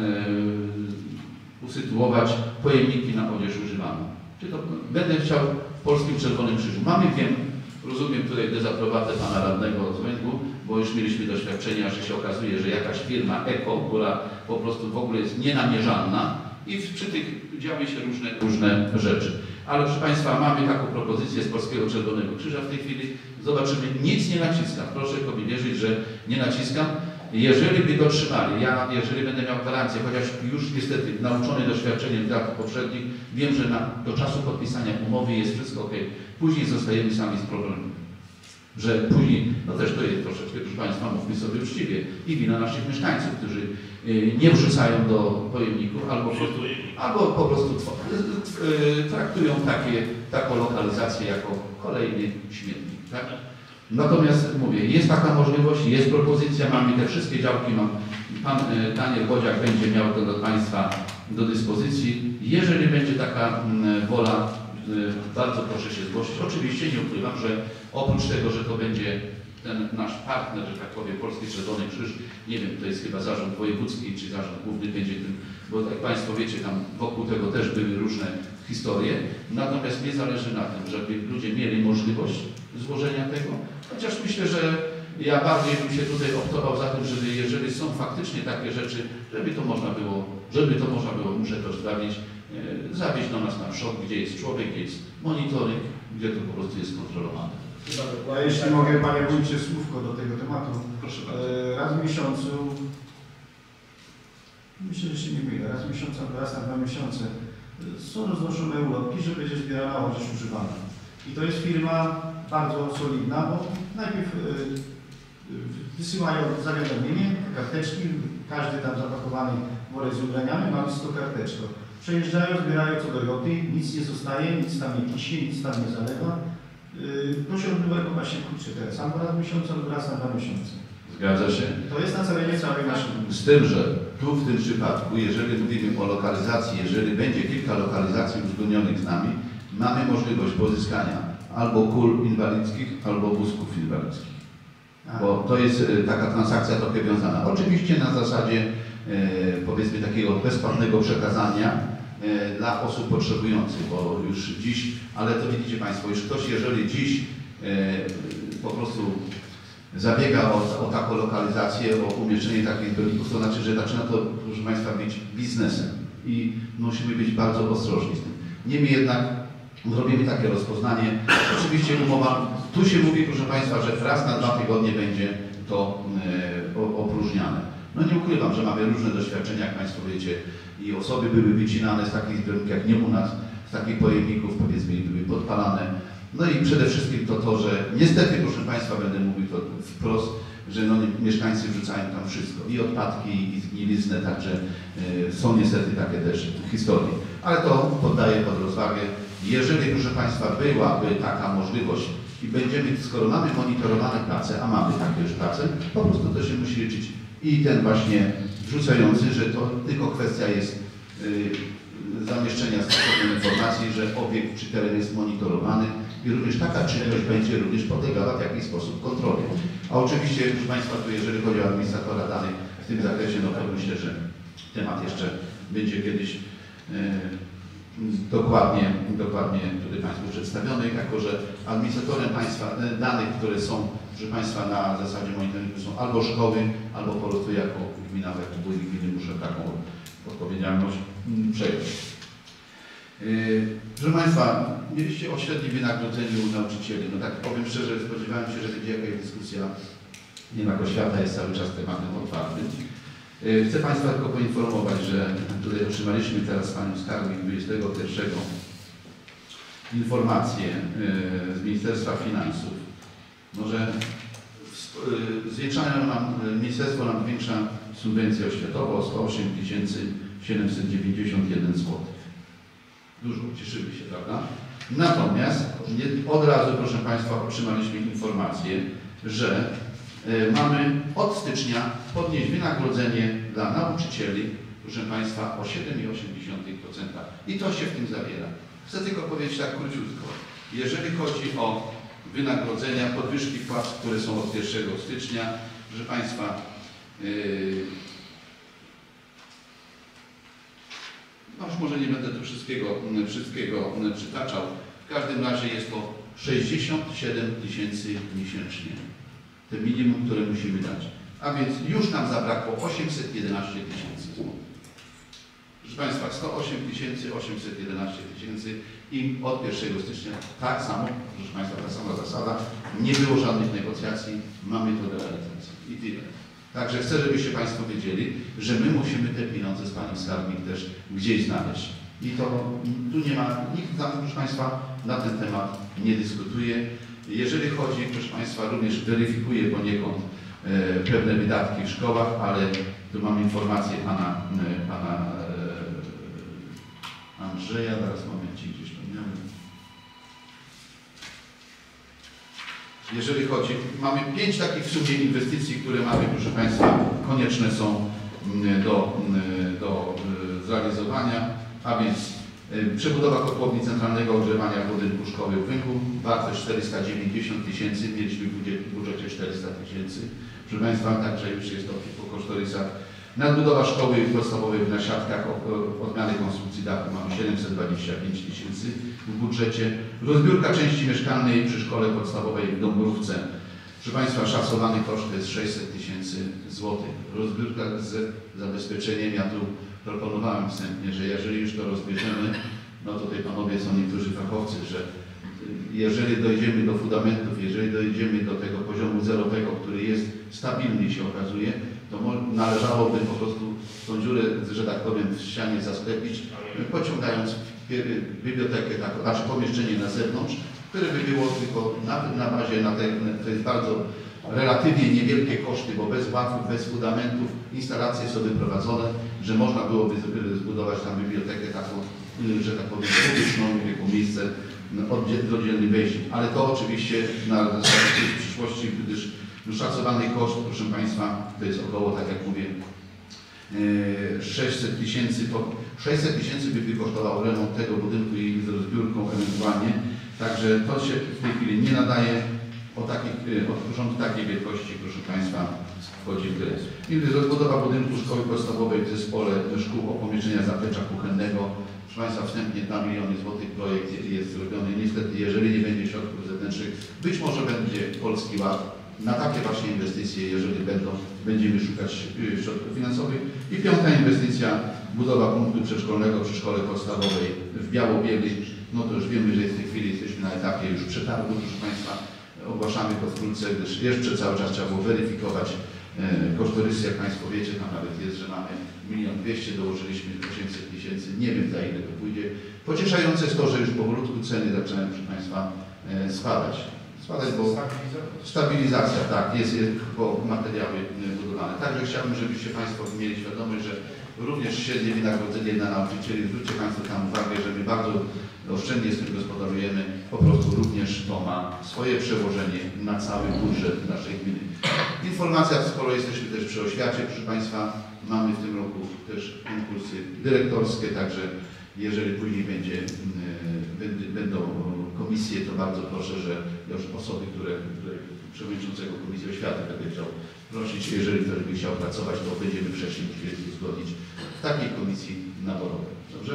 y, usytuować pojemniki na odzież używaną. Czy to będę chciał w Polskim Czerwonym Krzyżu. Mamy, wiem, rozumiem tutaj dezaprobatę pana radnego z Węgru, bo już mieliśmy doświadczenia, że się okazuje, że jakaś firma eko, która po prostu w ogóle jest nienamierzalna i przy tych działy się różne, różne rzeczy. Ale proszę Państwa, mamy taką propozycję z Polskiego Czerwonego Krzyża w tej chwili. Zobaczymy, nic nie naciskam. Proszę mi wierzyć, że nie naciskam. Jeżeli by dotrzymali, ja jeżeli będę miał gwarancję, chociaż już niestety nauczony doświadczeniem lat poprzednich, wiem, że na, do czasu podpisania umowy jest wszystko ok. Później zostajemy sami z problemem. Że później, no też to jest troszeczkę, proszę Państwa, mówmy sobie uczciwie, i wina naszych mieszkańców, którzy y, nie wrzucają do pojemników, albo po prostu, albo po prostu y, traktują takie, taką lokalizację jako kolejny śmietnik. Tak? Natomiast mówię, jest taka możliwość, jest propozycja, mamy te wszystkie działki, mam, pan y, Daniel Bodziak będzie miał to do Państwa do dyspozycji. Jeżeli będzie taka y, wola, y, bardzo proszę się zgłosić. Oczywiście nie ukrywam, że oprócz tego, że to będzie ten nasz partner, że tak powiem, Polski Czerwony Krzyż, nie wiem, to jest chyba zarząd wojewódzki czy zarząd główny będzie tym, bo jak Państwo wiecie, tam wokół tego też były różne historie, natomiast mnie zależy na tym, żeby ludzie mieli możliwość złożenia tego, chociaż myślę, że ja bardziej bym się tutaj optował za tym, żeby jeżeli są faktycznie takie rzeczy, żeby to można było, żeby to można było, muszę to sprawdzić, e, zawieźć do nas na przód, gdzie jest człowiek, gdzie jest monitoring, gdzie to po prostu jest kontrolowane. A jeśli mogę, Panie Wójcie, słówko do tego tematu. Proszę bardzo. E, raz w miesiącu, myślę, że się nie mylę, raz w miesiącu, raz na dwa miesiące są roznoszone ulotki, że będzie zbierana odzież używana. I to jest firma bardzo solidna, bo najpierw y, y, wysyłają zawiadomienie, karteczki, każdy tam zapakowany worek z ubraniami, mamy sto karteczko. Przejeżdżają, zbierają co do joty, nic nie zostaje, nic tam nie kiśnie, nic tam nie zalewa. Yy, to się odbywa chyba się kurczę teraz, albo raz w miesiącu, albo raz na dwa miesiące. Zgadza się. To jest nacalenie całej naszej. Z tym, że tu w tym przypadku, jeżeli mówimy o lokalizacji, jeżeli będzie kilka lokalizacji uzgodnionych z nami, mamy możliwość pozyskania albo kul inwalidzkich, albo wózków inwalidzkich. Bo to jest e, taka transakcja trochę wiązana. Oczywiście na zasadzie e, powiedzmy takiego bezpłatnego przekazania e, dla osób potrzebujących, bo już dziś, ale to widzicie Państwo, już ktoś jeżeli dziś e, po prostu zabiega o, o taką lokalizację, o umieszczenie takich zbiorników, to znaczy, że zaczyna to, proszę Państwa, być biznesem i musimy być bardzo ostrożni z tym. Niemniej jednak zrobimy takie rozpoznanie. Oczywiście umowa, tu się mówi, proszę Państwa, że raz na dwa tygodnie będzie to e, opróżniane. No nie ukrywam, że mamy różne doświadczenia, jak Państwo wiecie, i osoby były wycinane z takich zbiorników, jak nie u nas, z takich pojemników, powiedzmy, były podpalane. No i przede wszystkim to to, że niestety, proszę Państwa, będę mówił to wprost, że no, mieszkańcy wrzucają tam wszystko, i odpadki, i zgniliznę, także y, są niestety takie też historie. Ale to poddaję pod rozwagę. Jeżeli, proszę Państwa, byłaby taka możliwość i będziemy, skoro mamy monitorowane prace, a mamy takie już prace, po prostu to się musi liczyć. I ten właśnie wrzucający, że to tylko kwestia jest y, zamieszczenia stosownej informacji, że obiekt czy teren jest monitorowany i również taka czynność będzie również podlegała w jakiś sposób kontroli. A oczywiście, proszę Państwa, tu jeżeli chodzi o administratora danych w tym zakresie, no to myślę, że temat jeszcze będzie kiedyś y, dokładnie, dokładnie tutaj Państwu przedstawiony, jako że administratorem państwa danych, które są, proszę Państwa, na zasadzie monitoringu są albo szkoły, albo po prostu jako gmina, jako wójt gminy muszę taką odpowiedzialność przejąć. Yy, proszę Państwa, mieliście o średnim wynagrodzeniu nauczycieli. No tak powiem szczerze, spodziewałem się, że będzie jakaś dyskusja. Nie ma go świata, jest cały czas tematem otwartym. Yy, chcę Państwa tylko poinformować, że tutaj otrzymaliśmy teraz z Panią Skarbnik dwudziestego pierwszego informację yy, z Ministerstwa Finansów. Może yy, zwiększają nam, ministerstwo nam zwiększa subwencję oświatową o sto osiem tysięcy siedemset dziewięćdziesiąt jeden złotych. Dużo, cieszymy się, prawda? Natomiast nie, od razu, proszę Państwa, otrzymaliśmy informację, że y, mamy od stycznia podnieść wynagrodzenie dla nauczycieli, proszę Państwa, o siedem przecinek osiem procent. I to się w tym zawiera. Chcę tylko powiedzieć tak króciutko. Jeżeli chodzi o wynagrodzenia, podwyżki płac, które są od pierwszego stycznia, proszę Państwa, y, no już może nie będę tu wszystkiego, wszystkiego przytaczał. W każdym razie jest to sześćdziesiąt siedem tysięcy miesięcznie. To minimum, które musimy dać. A więc już nam zabrakło osiemset jedenaście tysięcy złotych. Proszę Państwa, sto osiem tysięcy osiemset jedenaście tysięcy i od pierwszego stycznia tak samo, proszę Państwa, ta sama zasada. Nie było żadnych negocjacji, mamy to do realizacji. I tyle. Także chcę, żebyście Państwo wiedzieli, że my musimy te pieniądze z Panią Skarbnik też gdzieś znaleźć. I to tu nie ma, nikt tam, proszę Państwa, na ten temat nie dyskutuje. Jeżeli chodzi, proszę Państwa, również weryfikuje poniekąd e, pewne wydatki w szkołach, ale tu mam informację Pana, e, pana e, Andrzeja, zaraz momencie gdzieś to miałem. Jeżeli chodzi, mamy pięć takich w sumie inwestycji, które mamy, proszę Państwa, konieczne są do, do zrealizowania, a więc przebudowa kotłowni centralnego ogrzewania budynku szkoły w Wynku, wartość czterysta dziewięćdziesiąt tysięcy, mieliśmy w budżecie czterysta tysięcy. Proszę Państwa, także już jest to po kosztorysach. Nadbudowa szkoły podstawowej w Nasiadkach, odmiany konstrukcji dachu mamy siedemset dwadzieścia pięć tysięcy w budżecie. Rozbiórka części mieszkalnej przy szkole podstawowej w Dąbrówce. Proszę Państwa, szacowany koszt to jest sześćset tysięcy złotych. Rozbiórka z zabezpieczeniem, ja tu proponowałem wstępnie, że jeżeli już to rozbierzemy, no tutaj panowie są niektórzy fachowcy, że jeżeli dojdziemy do fundamentów, jeżeli dojdziemy do tego poziomu zerowego, który jest stabilny się okazuje, to należałoby po prostu tą dziurę, że tak powiem, w ścianie zasklepić, pociągając bibliotekę, tak, znaczy pomieszczenie na zewnątrz, które by było tylko na, na bazie, na te, to jest bardzo relatywnie niewielkie koszty, bo bez ławów, bez fundamentów, instalacje są wyprowadzone, że można byłoby zbudować tam bibliotekę taką, że tak powiem, publiczną, jako miejsce z oddzielnym wejściem. Ale to oczywiście na w przyszłości, gdyż szacowany koszt, proszę Państwa, to jest około, tak jak mówię, sześćset tysięcy. sześćset tysięcy by kosztował remont tego budynku i z rozbiórką ewentualnie. Także to się w tej chwili nie nadaje. O takich, od rządu takiej wielkości, proszę Państwa, wchodzi w grę. I rozbudowa budynku szkoły podstawowej w zespole szkół o pomieszczenia zaplecza kuchennego. Proszę Państwa, wstępnie dwa miliony złotych projekt jest zrobiony. Niestety, jeżeli nie będzie środków zewnętrznych, być może będzie Polski Ład na takie właśnie inwestycje, jeżeli będą, będziemy szukać środków finansowych. I piąta inwestycja, budowa punktu przedszkolnego przy szkole podstawowej w Białobieli. No to już wiemy, że w tej chwili jesteśmy na etapie już przetargu, proszę Państwa. Ogłaszamy to wkrótce, gdyż jeszcze cały czas trzeba było weryfikować e, kosztorysy, jak Państwo wiecie, tam nawet jest, że mamy milion dwieście, dołożyliśmy osiemset tysięcy, nie wiem za ile to pójdzie. Pocieszające jest to, że już powolutku ceny zaczynają, proszę Państwa, e, spadać. Spadać, bo stabilizacja, tak, jest, jest po materiały budowane. Także chciałbym, żebyście Państwo mieli świadomość, że również średnie wynagrodzenie dla nauczycieli, zwróćcie Państwo tam uwagę, że my bardzo oszczędnie z tym gospodarujemy, po prostu również to ma swoje przełożenie na cały budżet naszej gminy. Informacja, skoro jesteśmy też przy oświacie, proszę Państwa, mamy w tym roku też konkursy dyrektorskie, także jeżeli później będzie, będą komisje, to bardzo proszę, że już osoby, które, które przewodniczącego Komisji Oświaty będę chciał prosić, jeżeli ktoś by chciał pracować, to będziemy wcześniej musieli uzgodnić w takiej komisji naborowej. Dobrze?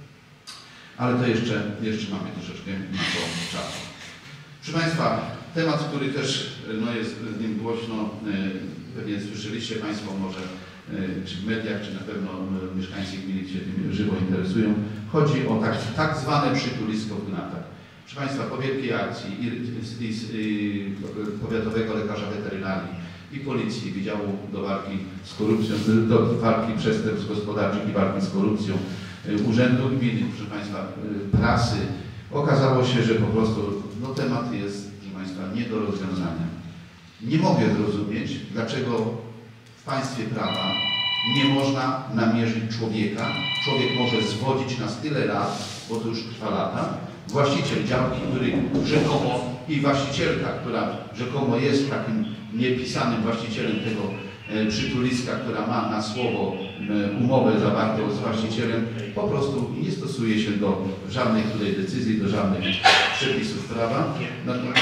Ale to jeszcze, jeszcze mamy troszeczkę na to czasu. Proszę Państwa, temat, który też no, jest z nim głośno, pewnie słyszeliście Państwo może, czy w mediach, czy na pewno mieszkańcy gminy się tym żywo interesują. Chodzi o tak, tak zwane przytulisko w Gnatach. Proszę Państwa, po wielkiej akcji i, i, i powiatowego lekarza weterynarii i policji, Wydziału do walki z korupcją, do walki przestępstw gospodarczych i walki z korupcją, Urzędu Gminy, proszę Państwa, prasy, okazało się, że po prostu no, temat jest, proszę Państwa, nie do rozwiązania. Nie mogę zrozumieć, dlaczego w państwie prawa nie można namierzyć człowieka. Człowiek może zwodzić nas tyle lat, bo to już trwa lata. Właściciel działki, który rzekomo i właścicielka, która rzekomo jest takim niepisanym właścicielem tego e, przytuliska, która ma na słowo e, umowę zawartą z właścicielem, po prostu nie stosuje się do żadnych tutaj decyzji, do żadnych przepisów prawa. Natomiast,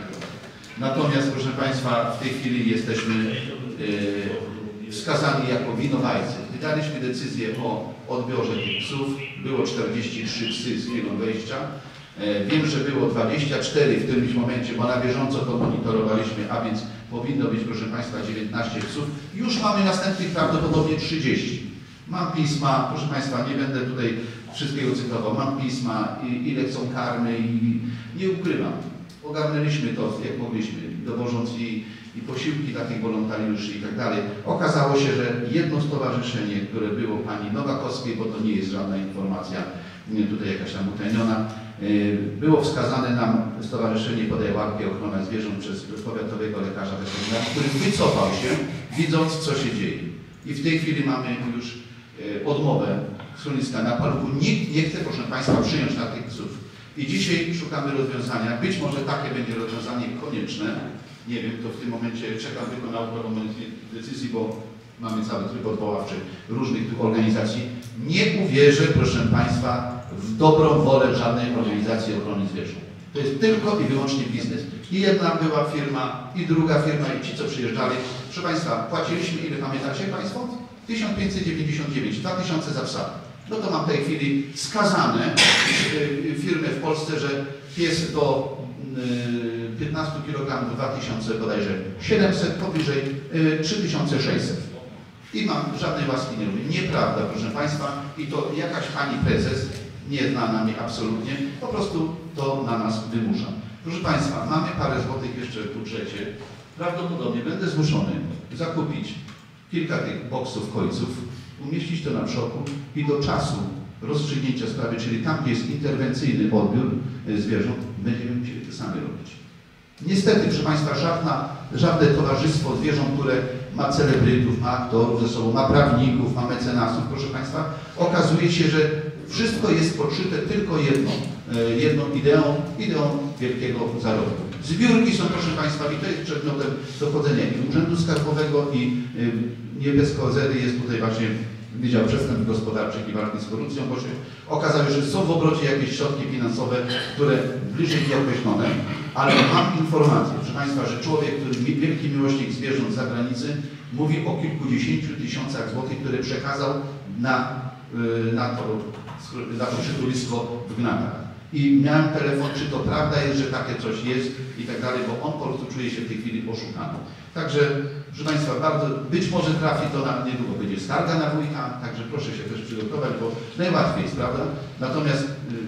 natomiast proszę Państwa, w tej chwili jesteśmy e, wskazani jako winowajcy. Wydaliśmy decyzję o odbiorze tych psów. Było czterdzieści trzy psy z chwilą wejścia. Wiem, że było dwadzieścia cztery w którymś momencie, bo na bieżąco to monitorowaliśmy, a więc powinno być, proszę Państwa, dziewiętnaście psów. Już mamy następnych prawdopodobnie trzydzieści. Mam pisma, proszę Państwa, nie będę tutaj wszystkiego cytował, mam pisma, ile chcą karmy i nie ukrywam. Ogarnęliśmy to, jak mogliśmy, dowożąc i, i posiłki dla tych wolontariuszy i tak dalej. Okazało się, że jedno stowarzyszenie, które było pani Nowakowskiej, bo to nie jest żadna informacja tutaj jakaś tam utajniona, było wskazane nam Stowarzyszenie Podaj Łapki Ochrona Zwierząt przez powiatowego lekarza weterynarii, który wycofał się, widząc, co się dzieje. I w tej chwili mamy już odmowę schroniska na Paluchu. Nikt nie chce, proszę Państwa, przyjąć na tych psów. I dzisiaj szukamy rozwiązania. Być może takie będzie rozwiązanie konieczne. Nie wiem, to w tym momencie czekam tylko na uchwalenie decyzji, bo mamy cały tryb odwoławczy różnych tych organizacji. Nie uwierzę, proszę Państwa, w dobrą wolę żadnej organizacji ochrony zwierząt. To jest tylko i wyłącznie biznes. I jedna była firma, i druga firma, i ci, co przyjeżdżali. Proszę Państwa, płaciliśmy, ile pamiętacie Państwo? tysiąc pięćset dziewięćdziesiąt dziewięć, dwa tysiące za psa. No to mam w tej chwili skazane firmę w Polsce, że pies do piętnastu kilogramów dwa tysiące bodajże siedemset, powyżej trzy tysiące sześćset. I mam żadnej łaski nie robię. Nieprawda, proszę Państwa, i to jakaś pani prezes, nie znana mi absolutnie, po prostu to na nas wymusza. Proszę Państwa, mamy parę złotych jeszcze w budżecie. Prawdopodobnie będę zmuszony zakupić kilka tych boksów końców, umieścić to na przoku i do czasu rozstrzygnięcia sprawy, czyli tam, gdzie jest interwencyjny odbiór zwierząt, będziemy musieli to sami robić. Niestety, proszę Państwa, żadna, żadne towarzystwo zwierząt, które ma celebrytów, ma aktorów ze sobą, ma prawników, ma mecenasów, proszę Państwa, okazuje się, że wszystko jest podszyte tylko jedną, jedną ideą, ideą wielkiego zarobku. Zbiórki są, proszę Państwa, i to jest przedmiotem dochodzenia i Urzędu Skarbowego, i nie bez kozery jest tutaj właśnie Wydział Przestępstw Gospodarczych i Walki z Korupcją, bo się okazało, że są w obrocie jakieś środki finansowe, które bliżej nieokreślone, ale mam informację, proszę Państwa, że człowiek, który wielki miłośnik zwierząt z zagranicy, mówi o kilkudziesięciu tysiącach złotych, które przekazał na, na to, na to przytulisko w Gnatach. i miałem telefon, czy to prawda jest, że takie coś jest i tak dalej, bo on po prostu czuje się w tej chwili oszukany. Także, proszę Państwa, bardzo, być może trafi to na niedługo, będzie skarga na wójta, także proszę się też przygotować, bo najłatwiej jest, prawda? Natomiast y,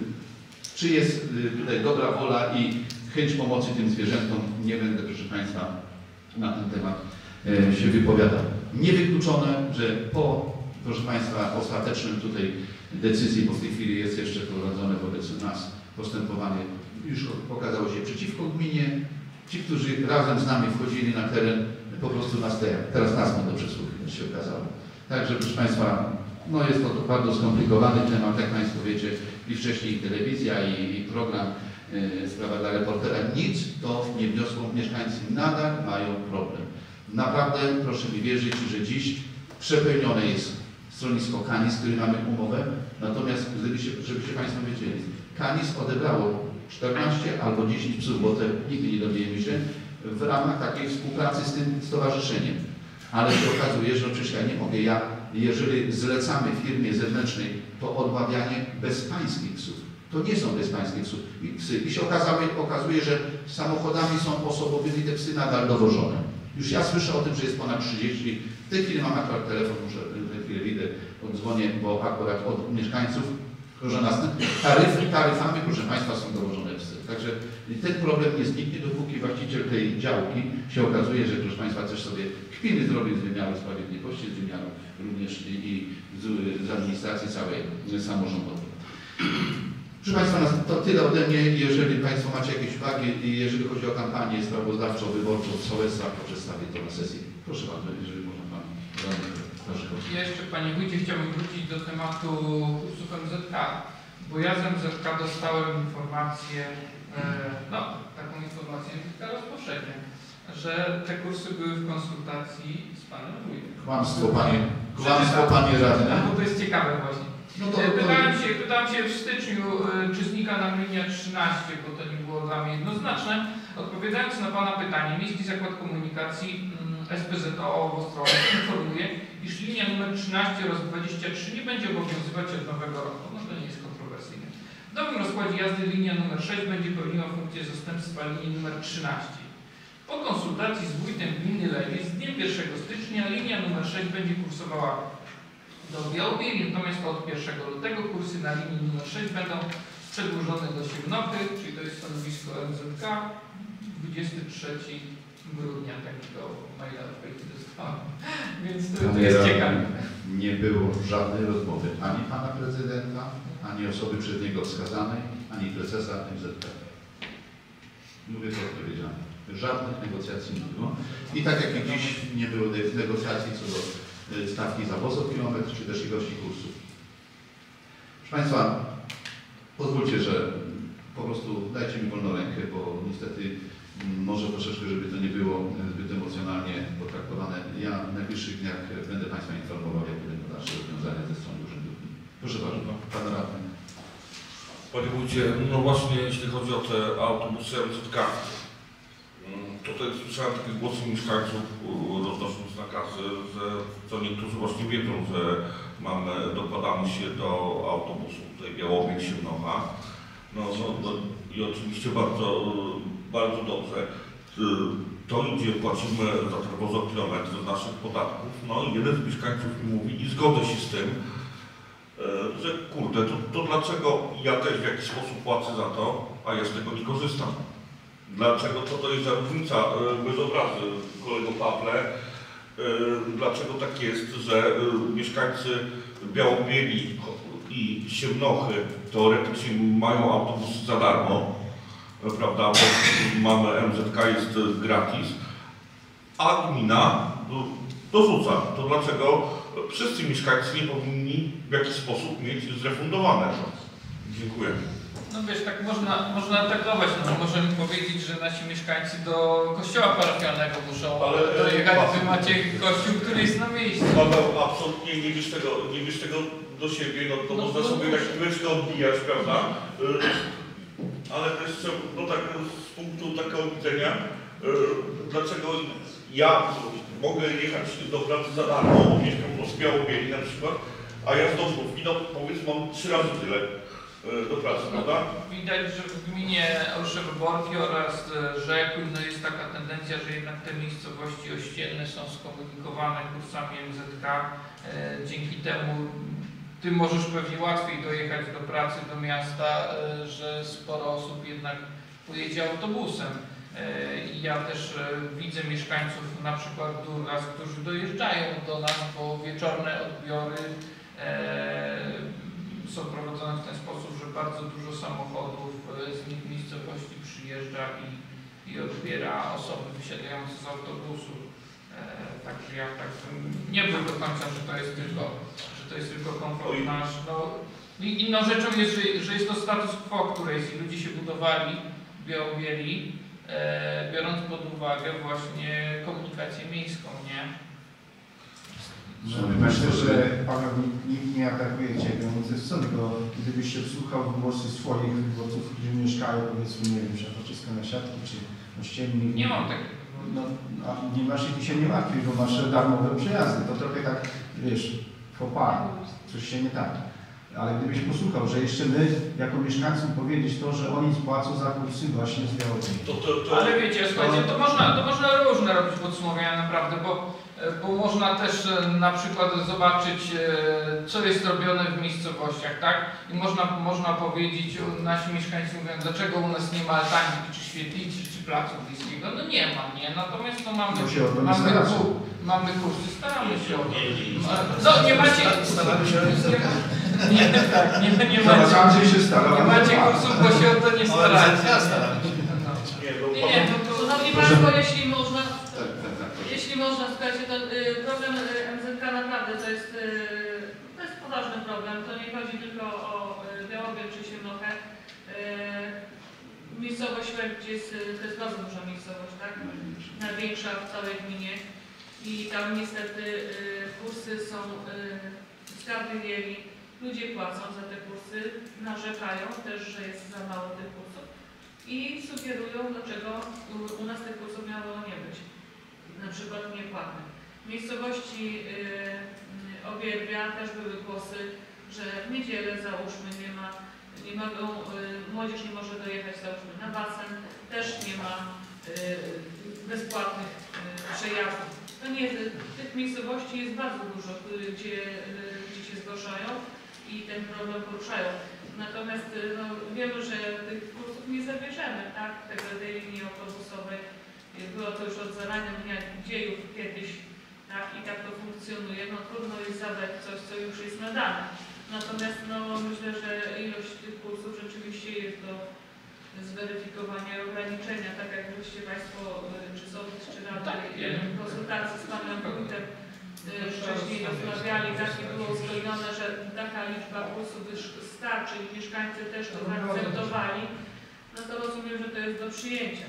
czy jest y, tutaj dobra wola i chęć pomocy tym zwierzętom, nie będę, proszę Państwa, na ten temat y, się wypowiadał. Niewykluczone, że po, proszę Państwa, ostatecznym tutaj decyzji, bo w tej chwili jest jeszcze prowadzone wobec nas postępowanie, już okazało się przeciwko gminie. Ci, którzy razem z nami wchodzili na teren, po prostu nas te, teraz nas będą przesłuchiwać, się okazało. Także, proszę Państwa, no jest to bardzo skomplikowany temat, jak Państwo wiecie, i wcześniej telewizja, i, i program y, Sprawa dla reportera. Nic to nie wniosło, mieszkańcy nadal mają problem. Naprawdę, proszę mi wierzyć, że dziś przepełnione jest schronisko Canis, z którym mamy umowę, natomiast gdybyście, żebyście Państwo wiedzieli, Canis odebrało czternaście albo dziesięć psów, bo te nigdy nie dowiemy się, w ramach takiej współpracy z tym stowarzyszeniem. Ale się okazuje, że oczywiście ja nie mogę, ja, jeżeli zlecamy firmie zewnętrznej to odławianie bezpańskich psów, to nie są bezpańskie psów, psy. I się okazuje, okazuje, że samochodami są osobowymi te psy nadal dowożone. Już ja słyszę o tym, że jest ponad trzydzieści. W tej chwili mam akurat telefon, muszę w chwilę widzę, odzwonię, bo akurat od mieszkańców, że nas taryfy, taryfami, proszę Państwa, są dowożone psy. Także ten problem nie zniknie, dopóki właściciel tej działki się okazuje, że, proszę Państwa, coś sobie kpiny zrobił z wymiaru sprawiedliwości, z wymiaru również i, i z, z administracji całej samorządowej. Proszę Państwa, to tyle ode mnie. Jeżeli Państwo macie jakieś uwagi, jeżeli chodzi o kampanię sprawozdawczą, wyborczą w sołectwach, to przedstawię to na sesji. Proszę bardzo, jeżeli można Pan. Proszę. Jeszcze Panie Wójcie, chciałbym wrócić do tematu kursów M Z K, bo ja z M Z K dostałem informację, e, no taką informację teraz powszechnie, że te kursy były w konsultacji z Panem Wójtem. Kłamstwo Panie, kłamstwo Panie Radny. No, bo to jest ciekawe właśnie. No to, to... Pytałem, się, pytałem się w styczniu, czy znika nam linia trzynaście, bo to nie było dla mnie jednoznaczne. Odpowiadając na Pana pytanie, Miejski Zakład Komunikacji S P Z O w Ostrowie informuje, iż linia numer trzynaście oraz dwadzieścia trzy nie będzie obowiązywać od nowego roku. No to nie jest kontrowersyjne. W nowym rozkładzie jazdy linia numer sześć będzie pełniła funkcję zastępstwa linii numer trzynaście. Po konsultacji z wójtem gminy Lewiec z dniem pierwszego stycznia linia numer sześć będzie kursowała do Białobieli, natomiast od pierwszego lutego kursy na linii numer sześć będą przedłużone do Siemnochy, czyli to jest stanowisko M Z K, dwudziestego trzeciego grudnia, takiego maila dostałem. Więc to, to jest ciekawe. Nie było żadnej rozmowy ani Pana Prezydenta, ani osoby przez niego wskazanej, ani prezesa M Z K. Mówię to odpowiedzialnie. Żadnych negocjacji nie było. I tak jak i dziś nie było negocjacji co do stawki za woz o kilometr, czy też ilości kursów. Proszę Państwa, pozwólcie, że po prostu dajcie mi wolną rękę, bo niestety może troszeczkę, żeby to nie było zbyt emocjonalnie potraktowane. Ja w najbliższych dniach będę Państwa informował, jak będą dalsze rozwiązania ze strony urzędu. Proszę bardzo, Pan Radny. Panie Wójcie, no właśnie jeśli chodzi o te autobusy M Z K, tutaj słyszałem takie głosy mieszkańców roznosząc nakazy, że co niektórzy właśnie wiedzą, że mamy, dokładamy się do autobusu tutaj Białobieg, Siemnocha. No, no, no i oczywiście bardzo, bardzo dobrze. To idzie, płacimy za te wozokilometry z naszych podatków. No i jeden z mieszkańców mi mówi i zgodzę się z tym, że kurde, to, to dlaczego ja też w jakiś sposób płacę za to, a ja z tego nie korzystam? Dlaczego to, to jest za różnica, bez obrazy, kolego Pawle, dlaczego tak jest, że mieszkańcy Białobieli i Siemnochy teoretycznie mają autobusy za darmo, prawda, bo mamy M Z K, jest gratis, a gmina dorzuca. To dlaczego wszyscy mieszkańcy nie powinni w jakiś sposób mieć zrefundowane to? Dziękuję. No wiesz, tak można, można atakować, no to możemy powiedzieć, że nasi mieszkańcy do kościoła parafialnego muszą ale, dojechać, wy macie kościół, który jest na miejscu. Paweł, absolutnie nie bierz tego, nie bierz tego do siebie, no to no, można no, sobie no, tak chwileczkę odbijać, prawda? Ale też no tak z punktu takiego widzenia, dlaczego ja mogę jechać do pracy za darmo, bo mieszkam w Białobieli na przykład, a ja z Dąbrówki, no powiedzmy, mam trzy razy tyle. do pracy, prawda? Widać, że w gminie Olszewo Borki oraz Rzekuń no jest taka tendencja, że jednak te miejscowości ościenne są skomunikowane kursami M Z K. Dzięki temu Ty możesz pewnie łatwiej dojechać do pracy, do miasta, że sporo osób jednak pojedzie autobusem. I ja też widzę mieszkańców na przykład Durlas, którzy dojeżdżają do nas, bo wieczorne odbiory są prowadzone w ten sposób, że bardzo dużo samochodów z nich miejscowości przyjeżdża i, i odbiera osoby wysiadające z autobusu. Także ja tak nie byłem do końca, że to jest tylko, że to jest tylko komfort nasz. No, inną rzeczą jest, że, że jest to status quo, który jest i ludzie się budowali w Białobieli, e, biorąc pod uwagę właśnie komunikację miejską, nie? No, myślę, że Paweł nikt nie atakuje Ciebie, ze strony, bo gdybyś się wsłuchał w głosy swoich wyborców, którzy mieszkają, powiedzmy, nie wiem, Szafraczyska na Siatki, czy Ościennik. Nie mam takiego. No, a nie masz i się nie martwisz, bo masz darmowe przejazdy. To trochę tak, wiesz, faux coś się nie tak. Ale gdybyś posłuchał, że jeszcze my, jako mieszkańcy, powiedzieć to, że oni płacą za kursy właśnie z Białobieli. To, to, to... Ale wiecie, słuchajcie, to można, to można różne robić podsumowania naprawdę, bo bo można też na przykład zobaczyć, co jest robione w miejscowościach, tak? I można, można powiedzieć, nasi mieszkańcy mówią, dlaczego u nas nie ma altanki, czy świetlicy, czy placu bliskiego. No nie ma, nie? Natomiast no mamy, mamy, kur, mamy kursy, staramy się o to. No nie macie... Staramy się nie, nie, tak, nie, nie macie, nie macie kursów, bo się o to nie staracie. Nie, nie, no to... Szanowni Państwo, jeśli można... Jeśli można, słuchajcie, to y, problem y, M Z K naprawdę to jest, y, to jest poważny problem. To nie chodzi tylko o y, Białobiel czy Siemnochę. Y, miejscowość, gdzie jest, to jest bardzo duża miejscowość, tak? Największa w całej gminie. I tam niestety y, kursy są y, skardywieli. Ludzie płacą za te kursy, narzekają też, że jest za mało tych kursów i sugerują, dlaczego u, u nas tych kursów miało nie być. Na przykład niepłatne. W miejscowości yy, Obierbia też były głosy, że w niedzielę załóżmy nie ma, nie mogą, yy, młodzież nie może dojechać załóżmy na basen, też nie ma yy, bezpłatnych yy, przejazdów. To nie, tych miejscowości jest bardzo dużo, gdzie, yy, gdzie się zgłaszają i ten problem poruszają. Natomiast yy, no, wiemy, że tych kursów nie zabierzemy, tak, tego tej linii autobusowej. Było to już od zarania dnia dziejów kiedyś, tak, i tak to funkcjonuje. No trudno jest zabrać coś, co już jest nadane. Natomiast no, myślę, że ilość tych kursów rzeczywiście jest do zweryfikowania i ograniczenia, tak jak byście Państwo, czy sołtys, czy rady, tak, konsultacji z Panem Wójtem wcześniej rozmawiali, tak i było uzgodnione, że taka liczba kursów starczy i mieszkańcy też to zaakceptowali, no to rozumiem, że to jest do przyjęcia.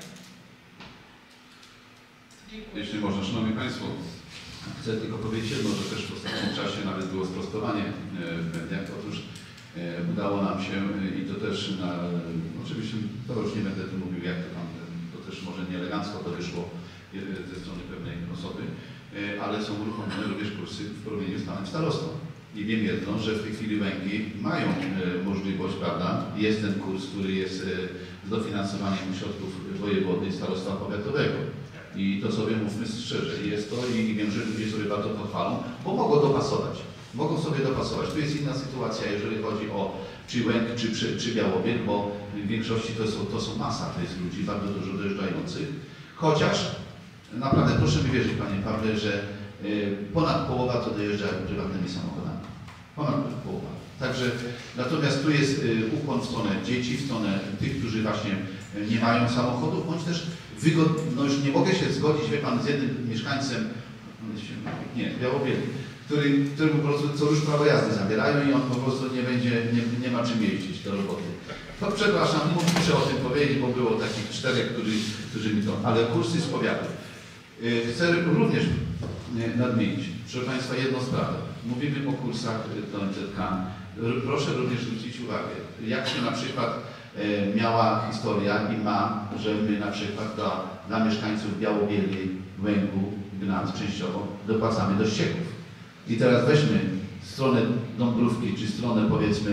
Dziękuję. Jeśli można, Szanowni Państwo, chcę tylko powiedzieć jedno, że też w ostatnim czasie nawet było sprostowanie w mediach. Otóż udało nam się i to też na, oczywiście to już nie będę tu mówił, jak to tam, to też może nieelegancko to wyszło ze strony pewnej osoby, ale są uruchomione również kursy w porozumieniu z panem starostą. I wiem jedno, że w tej chwili Węgry mają możliwość, prawda, jest ten kurs, który jest z dofinansowaniem środków wojewody i starostwa powiatowego. I to sobie mówmy szczerze, jest to i wiem, że ludzie sobie bardzo pochwalą, bo mogą dopasować. Mogą sobie dopasować. Tu jest inna sytuacja, jeżeli chodzi o czy Łęk, czy, czy, czy Białobiel, bo w większości to są, to są masa, to jest ludzi bardzo dużo dojeżdżających. Chociaż naprawdę proszę mi wierzyć, Panie Pawle, że y, ponad połowa to dojeżdżają prywatnymi samochodami. Ponad połowa. Także natomiast tu jest y, ukłon w stronę dzieci, w stronę tych, którzy właśnie nie mają samochodów, bądź też wygodnie, no już nie mogę się zgodzić, wie Pan, z jednym mieszkańcem, nie, Białobieli, który, który po prostu co już prawo jazdy zabierają i on po prostu nie będzie, nie, nie ma czym jeździć do roboty. To przepraszam, muszę o tym powiedzieć, bo było takich czterech, którzy, którzy mi to, ale kursy z powiatu. Chcę również nadmienić, proszę Państwa, jedną sprawę. Mówimy o kursach do N Z K. Proszę również zwrócić uwagę, jak się na przykład miała historia i ma, że my na przykład dla, dla mieszkańców Białobieli, Łęku, Gnat częściowo dopłacamy do ścieków. I teraz weźmy stronę Dąbrówki, czy stronę powiedzmy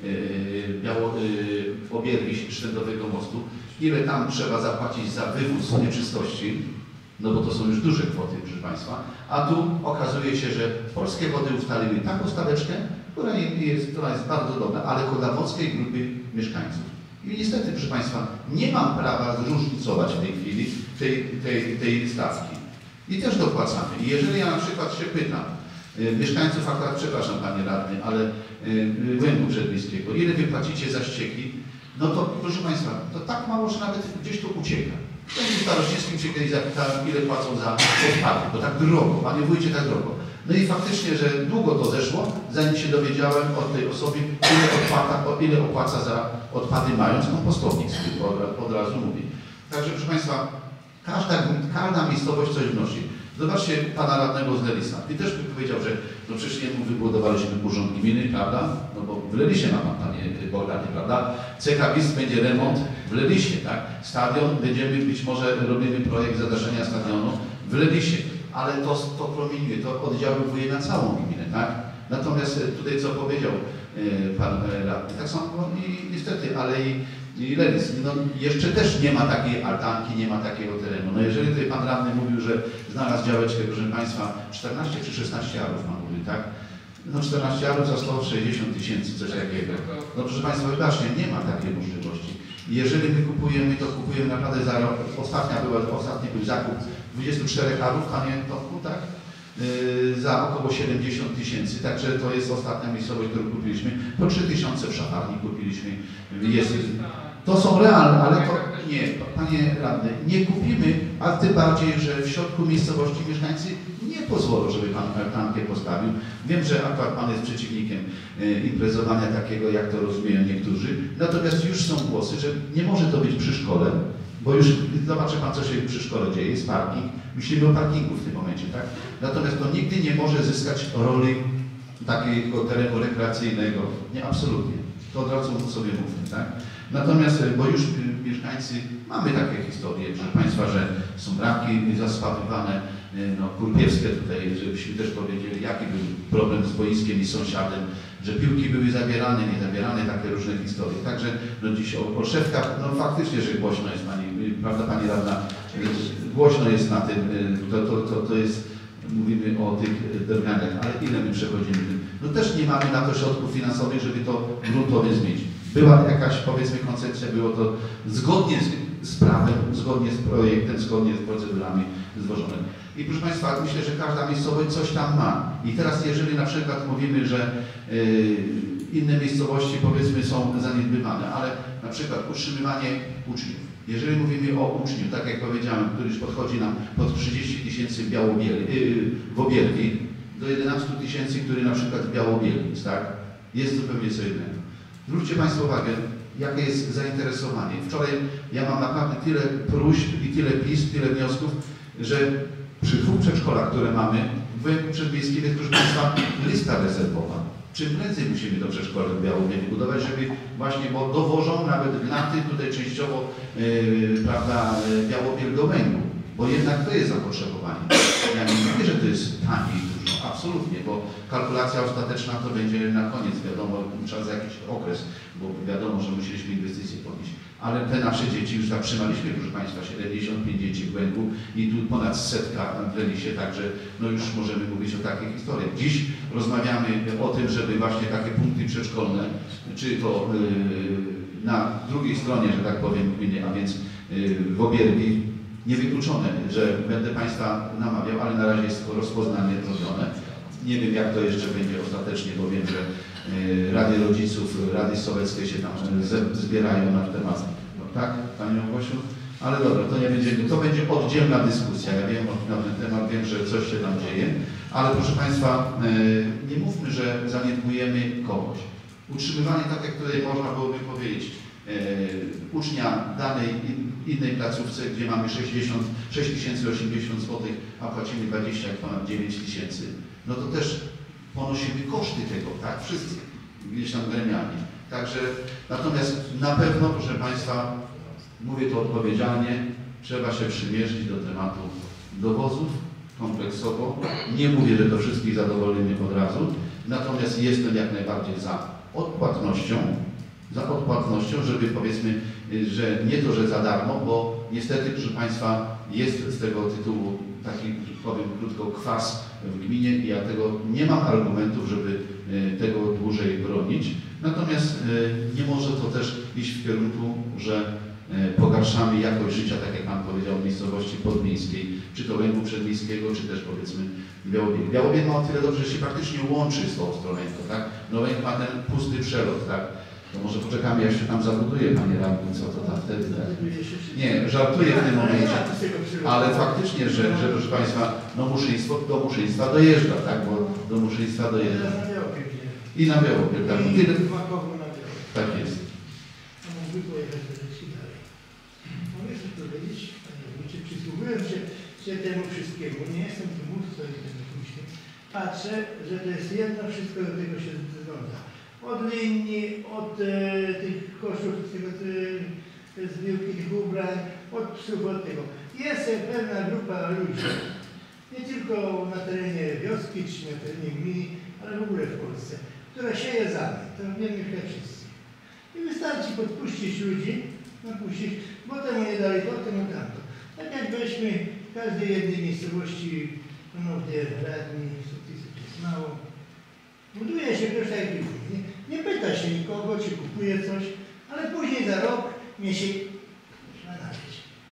yy, Biało, yy, Obiergi Sztędowego mostu, ile tam trzeba zapłacić za wywóz nieczystości, no bo to są już duże kwoty, proszę Państwa, a tu okazuje się, że Polskie Wody ustaliły taką staweczkę, która jest, która jest bardzo dobra, ale dla wąskiej grupy mieszkańców. I niestety, proszę Państwa, nie mam prawa zróżnicować w tej chwili tej, tej, tej stawki. I też dopłacamy. I jeżeli ja na przykład się pytam y, mieszkańców, akurat przepraszam Panie Radny, ale y, Łęgu Brzedlińskiego, ile wy płacicie za ścieki, no to proszę Państwa, to tak mało, że nawet gdzieś to ucieka. Ja w Starościńskim się kiedyś zapytałem, ile płacą za odpady, bo tak drogo, Panie Wójcie, tak drogo. No i faktycznie, że długo to zeszło, zanim się dowiedziałem od tej osoby, ile, opłata, ile opłaca za odpady, mając kompostownik, od, od razu mówi. Także proszę Państwa, każda, każda miejscowość coś wnosi. Zobaczcie Pana Radnego z Lelisa. I też by powiedział, że no przecież nie mu wybudowaliśmy urząd gminy, prawda? No bo w Lelisie ma Pan, Panie Bogdanie, prawda? C K WiS będzie remont w Lelisie, tak? Stadion, będziemy być może robimy projekt zadaszenia stadionu w Lelisie. Ale to, to promieniuje, to oddziaływuje na całą gminę, tak? Natomiast tutaj co powiedział e, Pan e, Radny, tak samo no, i, niestety, ale i, i Lelis, no, jeszcze też nie ma takiej altanki, nie ma takiego terenu. No jeżeli tutaj Pan Radny mówił, że znalazł działeczkę, proszę Państwa, czternaście czy szesnaście arów Pan mówi, tak? No czternaście arów za sto sześćdziesiąt tysięcy, coś takiego. No proszę Państwa, wybaczcie, nie ma takiej możliwości. Jeżeli my kupujemy, to kupujemy naprawdę za rok. Ostatnia była, ostatni był zakup dwudziestu czterech arów, Panie Tomku, tak? Yy, za około siedemdziesiąt tysięcy. Także to jest ostatnia miejscowość, którą kupiliśmy. Po trzy tysiące w Szafarni kupiliśmy. Jest, to są realne, ale to nie, Panie Radny, nie kupimy, a tym bardziej, że w środku miejscowości mieszkańcy nie pozwolą, żeby Pan altankę postawił. Wiem, że akurat Pan jest przeciwnikiem e, imprezowania takiego, jak to rozumieją niektórzy, natomiast już są głosy, że nie może to być przy szkole, bo już zobaczy Pan, co się przy szkole dzieje, jest parking. Myślimy o parkingu w tym momencie, tak? Natomiast to nigdy nie może zyskać roli takiego terenu rekreacyjnego. Nie, absolutnie. To od razu sobie mówmy, tak? Natomiast, bo już mieszkańcy, mamy takie historie, proszę Państwa, że są bramki zaspawywane, no kurpiewskie tutaj, żebyśmy też powiedzieli, jaki był problem z boiskiem i sąsiadem, że piłki były zabierane, nie zabierane, takie różne historie. Także no dziś Olszewka, no faktycznie, że głośno jest Pani, prawda Pani Radna, głośno jest na tym, to, to, to, to jest, mówimy o tych drganiach, ale ile my przechodzimy? No też nie mamy na to środków finansowych, żeby to gruntowo zmienić. Była jakaś, powiedzmy, koncepcja, było to zgodnie z, z prawem, zgodnie z projektem, zgodnie z procedurami złożone. I proszę Państwa, myślę, że każda miejscowość coś tam ma. I teraz jeżeli na przykład mówimy, że yy, inne miejscowości, powiedzmy, są zaniedbywane, ale na przykład utrzymywanie uczniów. Jeżeli mówimy o uczniu, tak jak powiedziałem, który już podchodzi nam pod trzydzieści tysięcy w Białobieli, yy, w Obiergi, do jedenastu tysięcy, który na przykład w Białobieli jest, tak? Jest zupełnie co innego. Zwróćcie Państwo uwagę, jakie jest zainteresowanie. Wczoraj ja mam naprawdę tyle próśb i tyle pism, tyle wniosków, że przy dwóch przedszkolach, które mamy, w województwie przedmiejskim jest, proszę Państwa, lista rezerwowa. Czym prędzej musimy to przedszkole w Białobieli budować, żeby właśnie, bo dowożą nawet gnaty tutaj częściowo, yy, prawda, Białobiel do Łęgu, bo jednak to jest zapotrzebowanie. Ja nie mówię, że to jest taniej dużo, absolutnie, bo kalkulacja ostateczna to będzie na koniec, wiadomo, trzeba za jakiś okres, bo wiadomo, że musieliśmy inwestycje podnieść. Ale te nasze dzieci już zatrzymaliśmy, proszę Państwa, siedemdziesiąt pięć dzieci w Łęgu i tu ponad setka w Lelisie, także no już możemy mówić o takich historiach. Dziś rozmawiamy o tym, żeby właśnie takie punkty przedszkolne, czy to yy, na drugiej stronie, że tak powiem, gminy, a więc yy, w Obiergi, niewykluczone, że będę Państwa namawiał, ale na razie jest to rozpoznanie robione. Nie wiem, jak to jeszcze będzie ostatecznie, bo wiem, że y, Rady Rodziców, Rady Sołeckie się tam z, zbierają na temat, no, tak, Pani Małgosiu? Ale dobra, to nie będzie, to będzie oddzielna dyskusja. Ja wiem na ten temat, wiem, że coś się tam dzieje, ale proszę Państwa, y, nie mówmy, że zaniedbujemy kogoś. Utrzymywanie, tak jak tutaj można byłoby powiedzieć, y, ucznia danej innej placówce, gdzie mamy sześć tysięcy osiemdziesiąt złotych, a płacimy dwadzieścia, jak ponad dziewięć tysięcy, no to też ponosimy koszty tego, tak? Wszyscy gdzieś tam gremialnie. Także, natomiast na pewno, proszę Państwa, mówię to odpowiedzialnie, trzeba się przymierzyć do tematu dowozów kompleksowo. Nie mówię, że to wszystkich zadowolimy od razu, natomiast jestem jak najbardziej za odpłatnością, za odpłatnością, żeby powiedzmy, że nie to, że za darmo, bo niestety, proszę Państwa, jest z tego tytułu taki, powiem krótko, kwas w gminie i ja tego nie mam argumentów, żeby tego dłużej bronić. Natomiast nie może to też iść w kierunku, że pogarszamy jakość życia, tak jak Pan powiedział, w miejscowości podmiejskiej, czy to Łęgu Przedmiejskiego, czy też powiedzmy Białobieg. Białobieg ma o tyle dobrze, że się praktycznie łączy z tą Ostrołęką, tak? No Łęk ma ten pusty przelot, tak? To może poczekamy, jak się tam zabuduje, Panie Radny, co to tam wtedy, tak? Nie, żartuję w tym momencie, ale faktycznie, że, że proszę Państwa, no Muszyństwo do Muszyństwa dojeżdża, tak? Bo do Muszyństwa dojeżdża. I na Białobieg, tak? Tyle... Tak jest. Mógłby pojechać do Rzeczki dalej. Mogę coś powiedzieć, Panie Wójcie, przysłuchując się, się temu wszystkiemu, nie jestem tu mówcą i temu później, patrzę, że to jest jedno, wszystko do tego się zgodza. Od linii, od e, tych koszów, z tego, te, te zbiórki tych ubrań, od psów, od tego. Jest pewna grupa ludzi, nie tylko na terenie wioski, czy na terenie gminy, ale w ogóle w Polsce, która sieje zamiar. To wiemy chyba wszyscy. I wystarczy podpuścić ludzi, napuścić, bo temu nie dali to, temu tamto. Tak jakbyśmy w każdej jednej miejscowości, no gdzie radni, sołtysy, to jest mało, buduje się pierwsza i nie, nie pyta się nikogo, czy kupuje coś, ale później za rok mnie się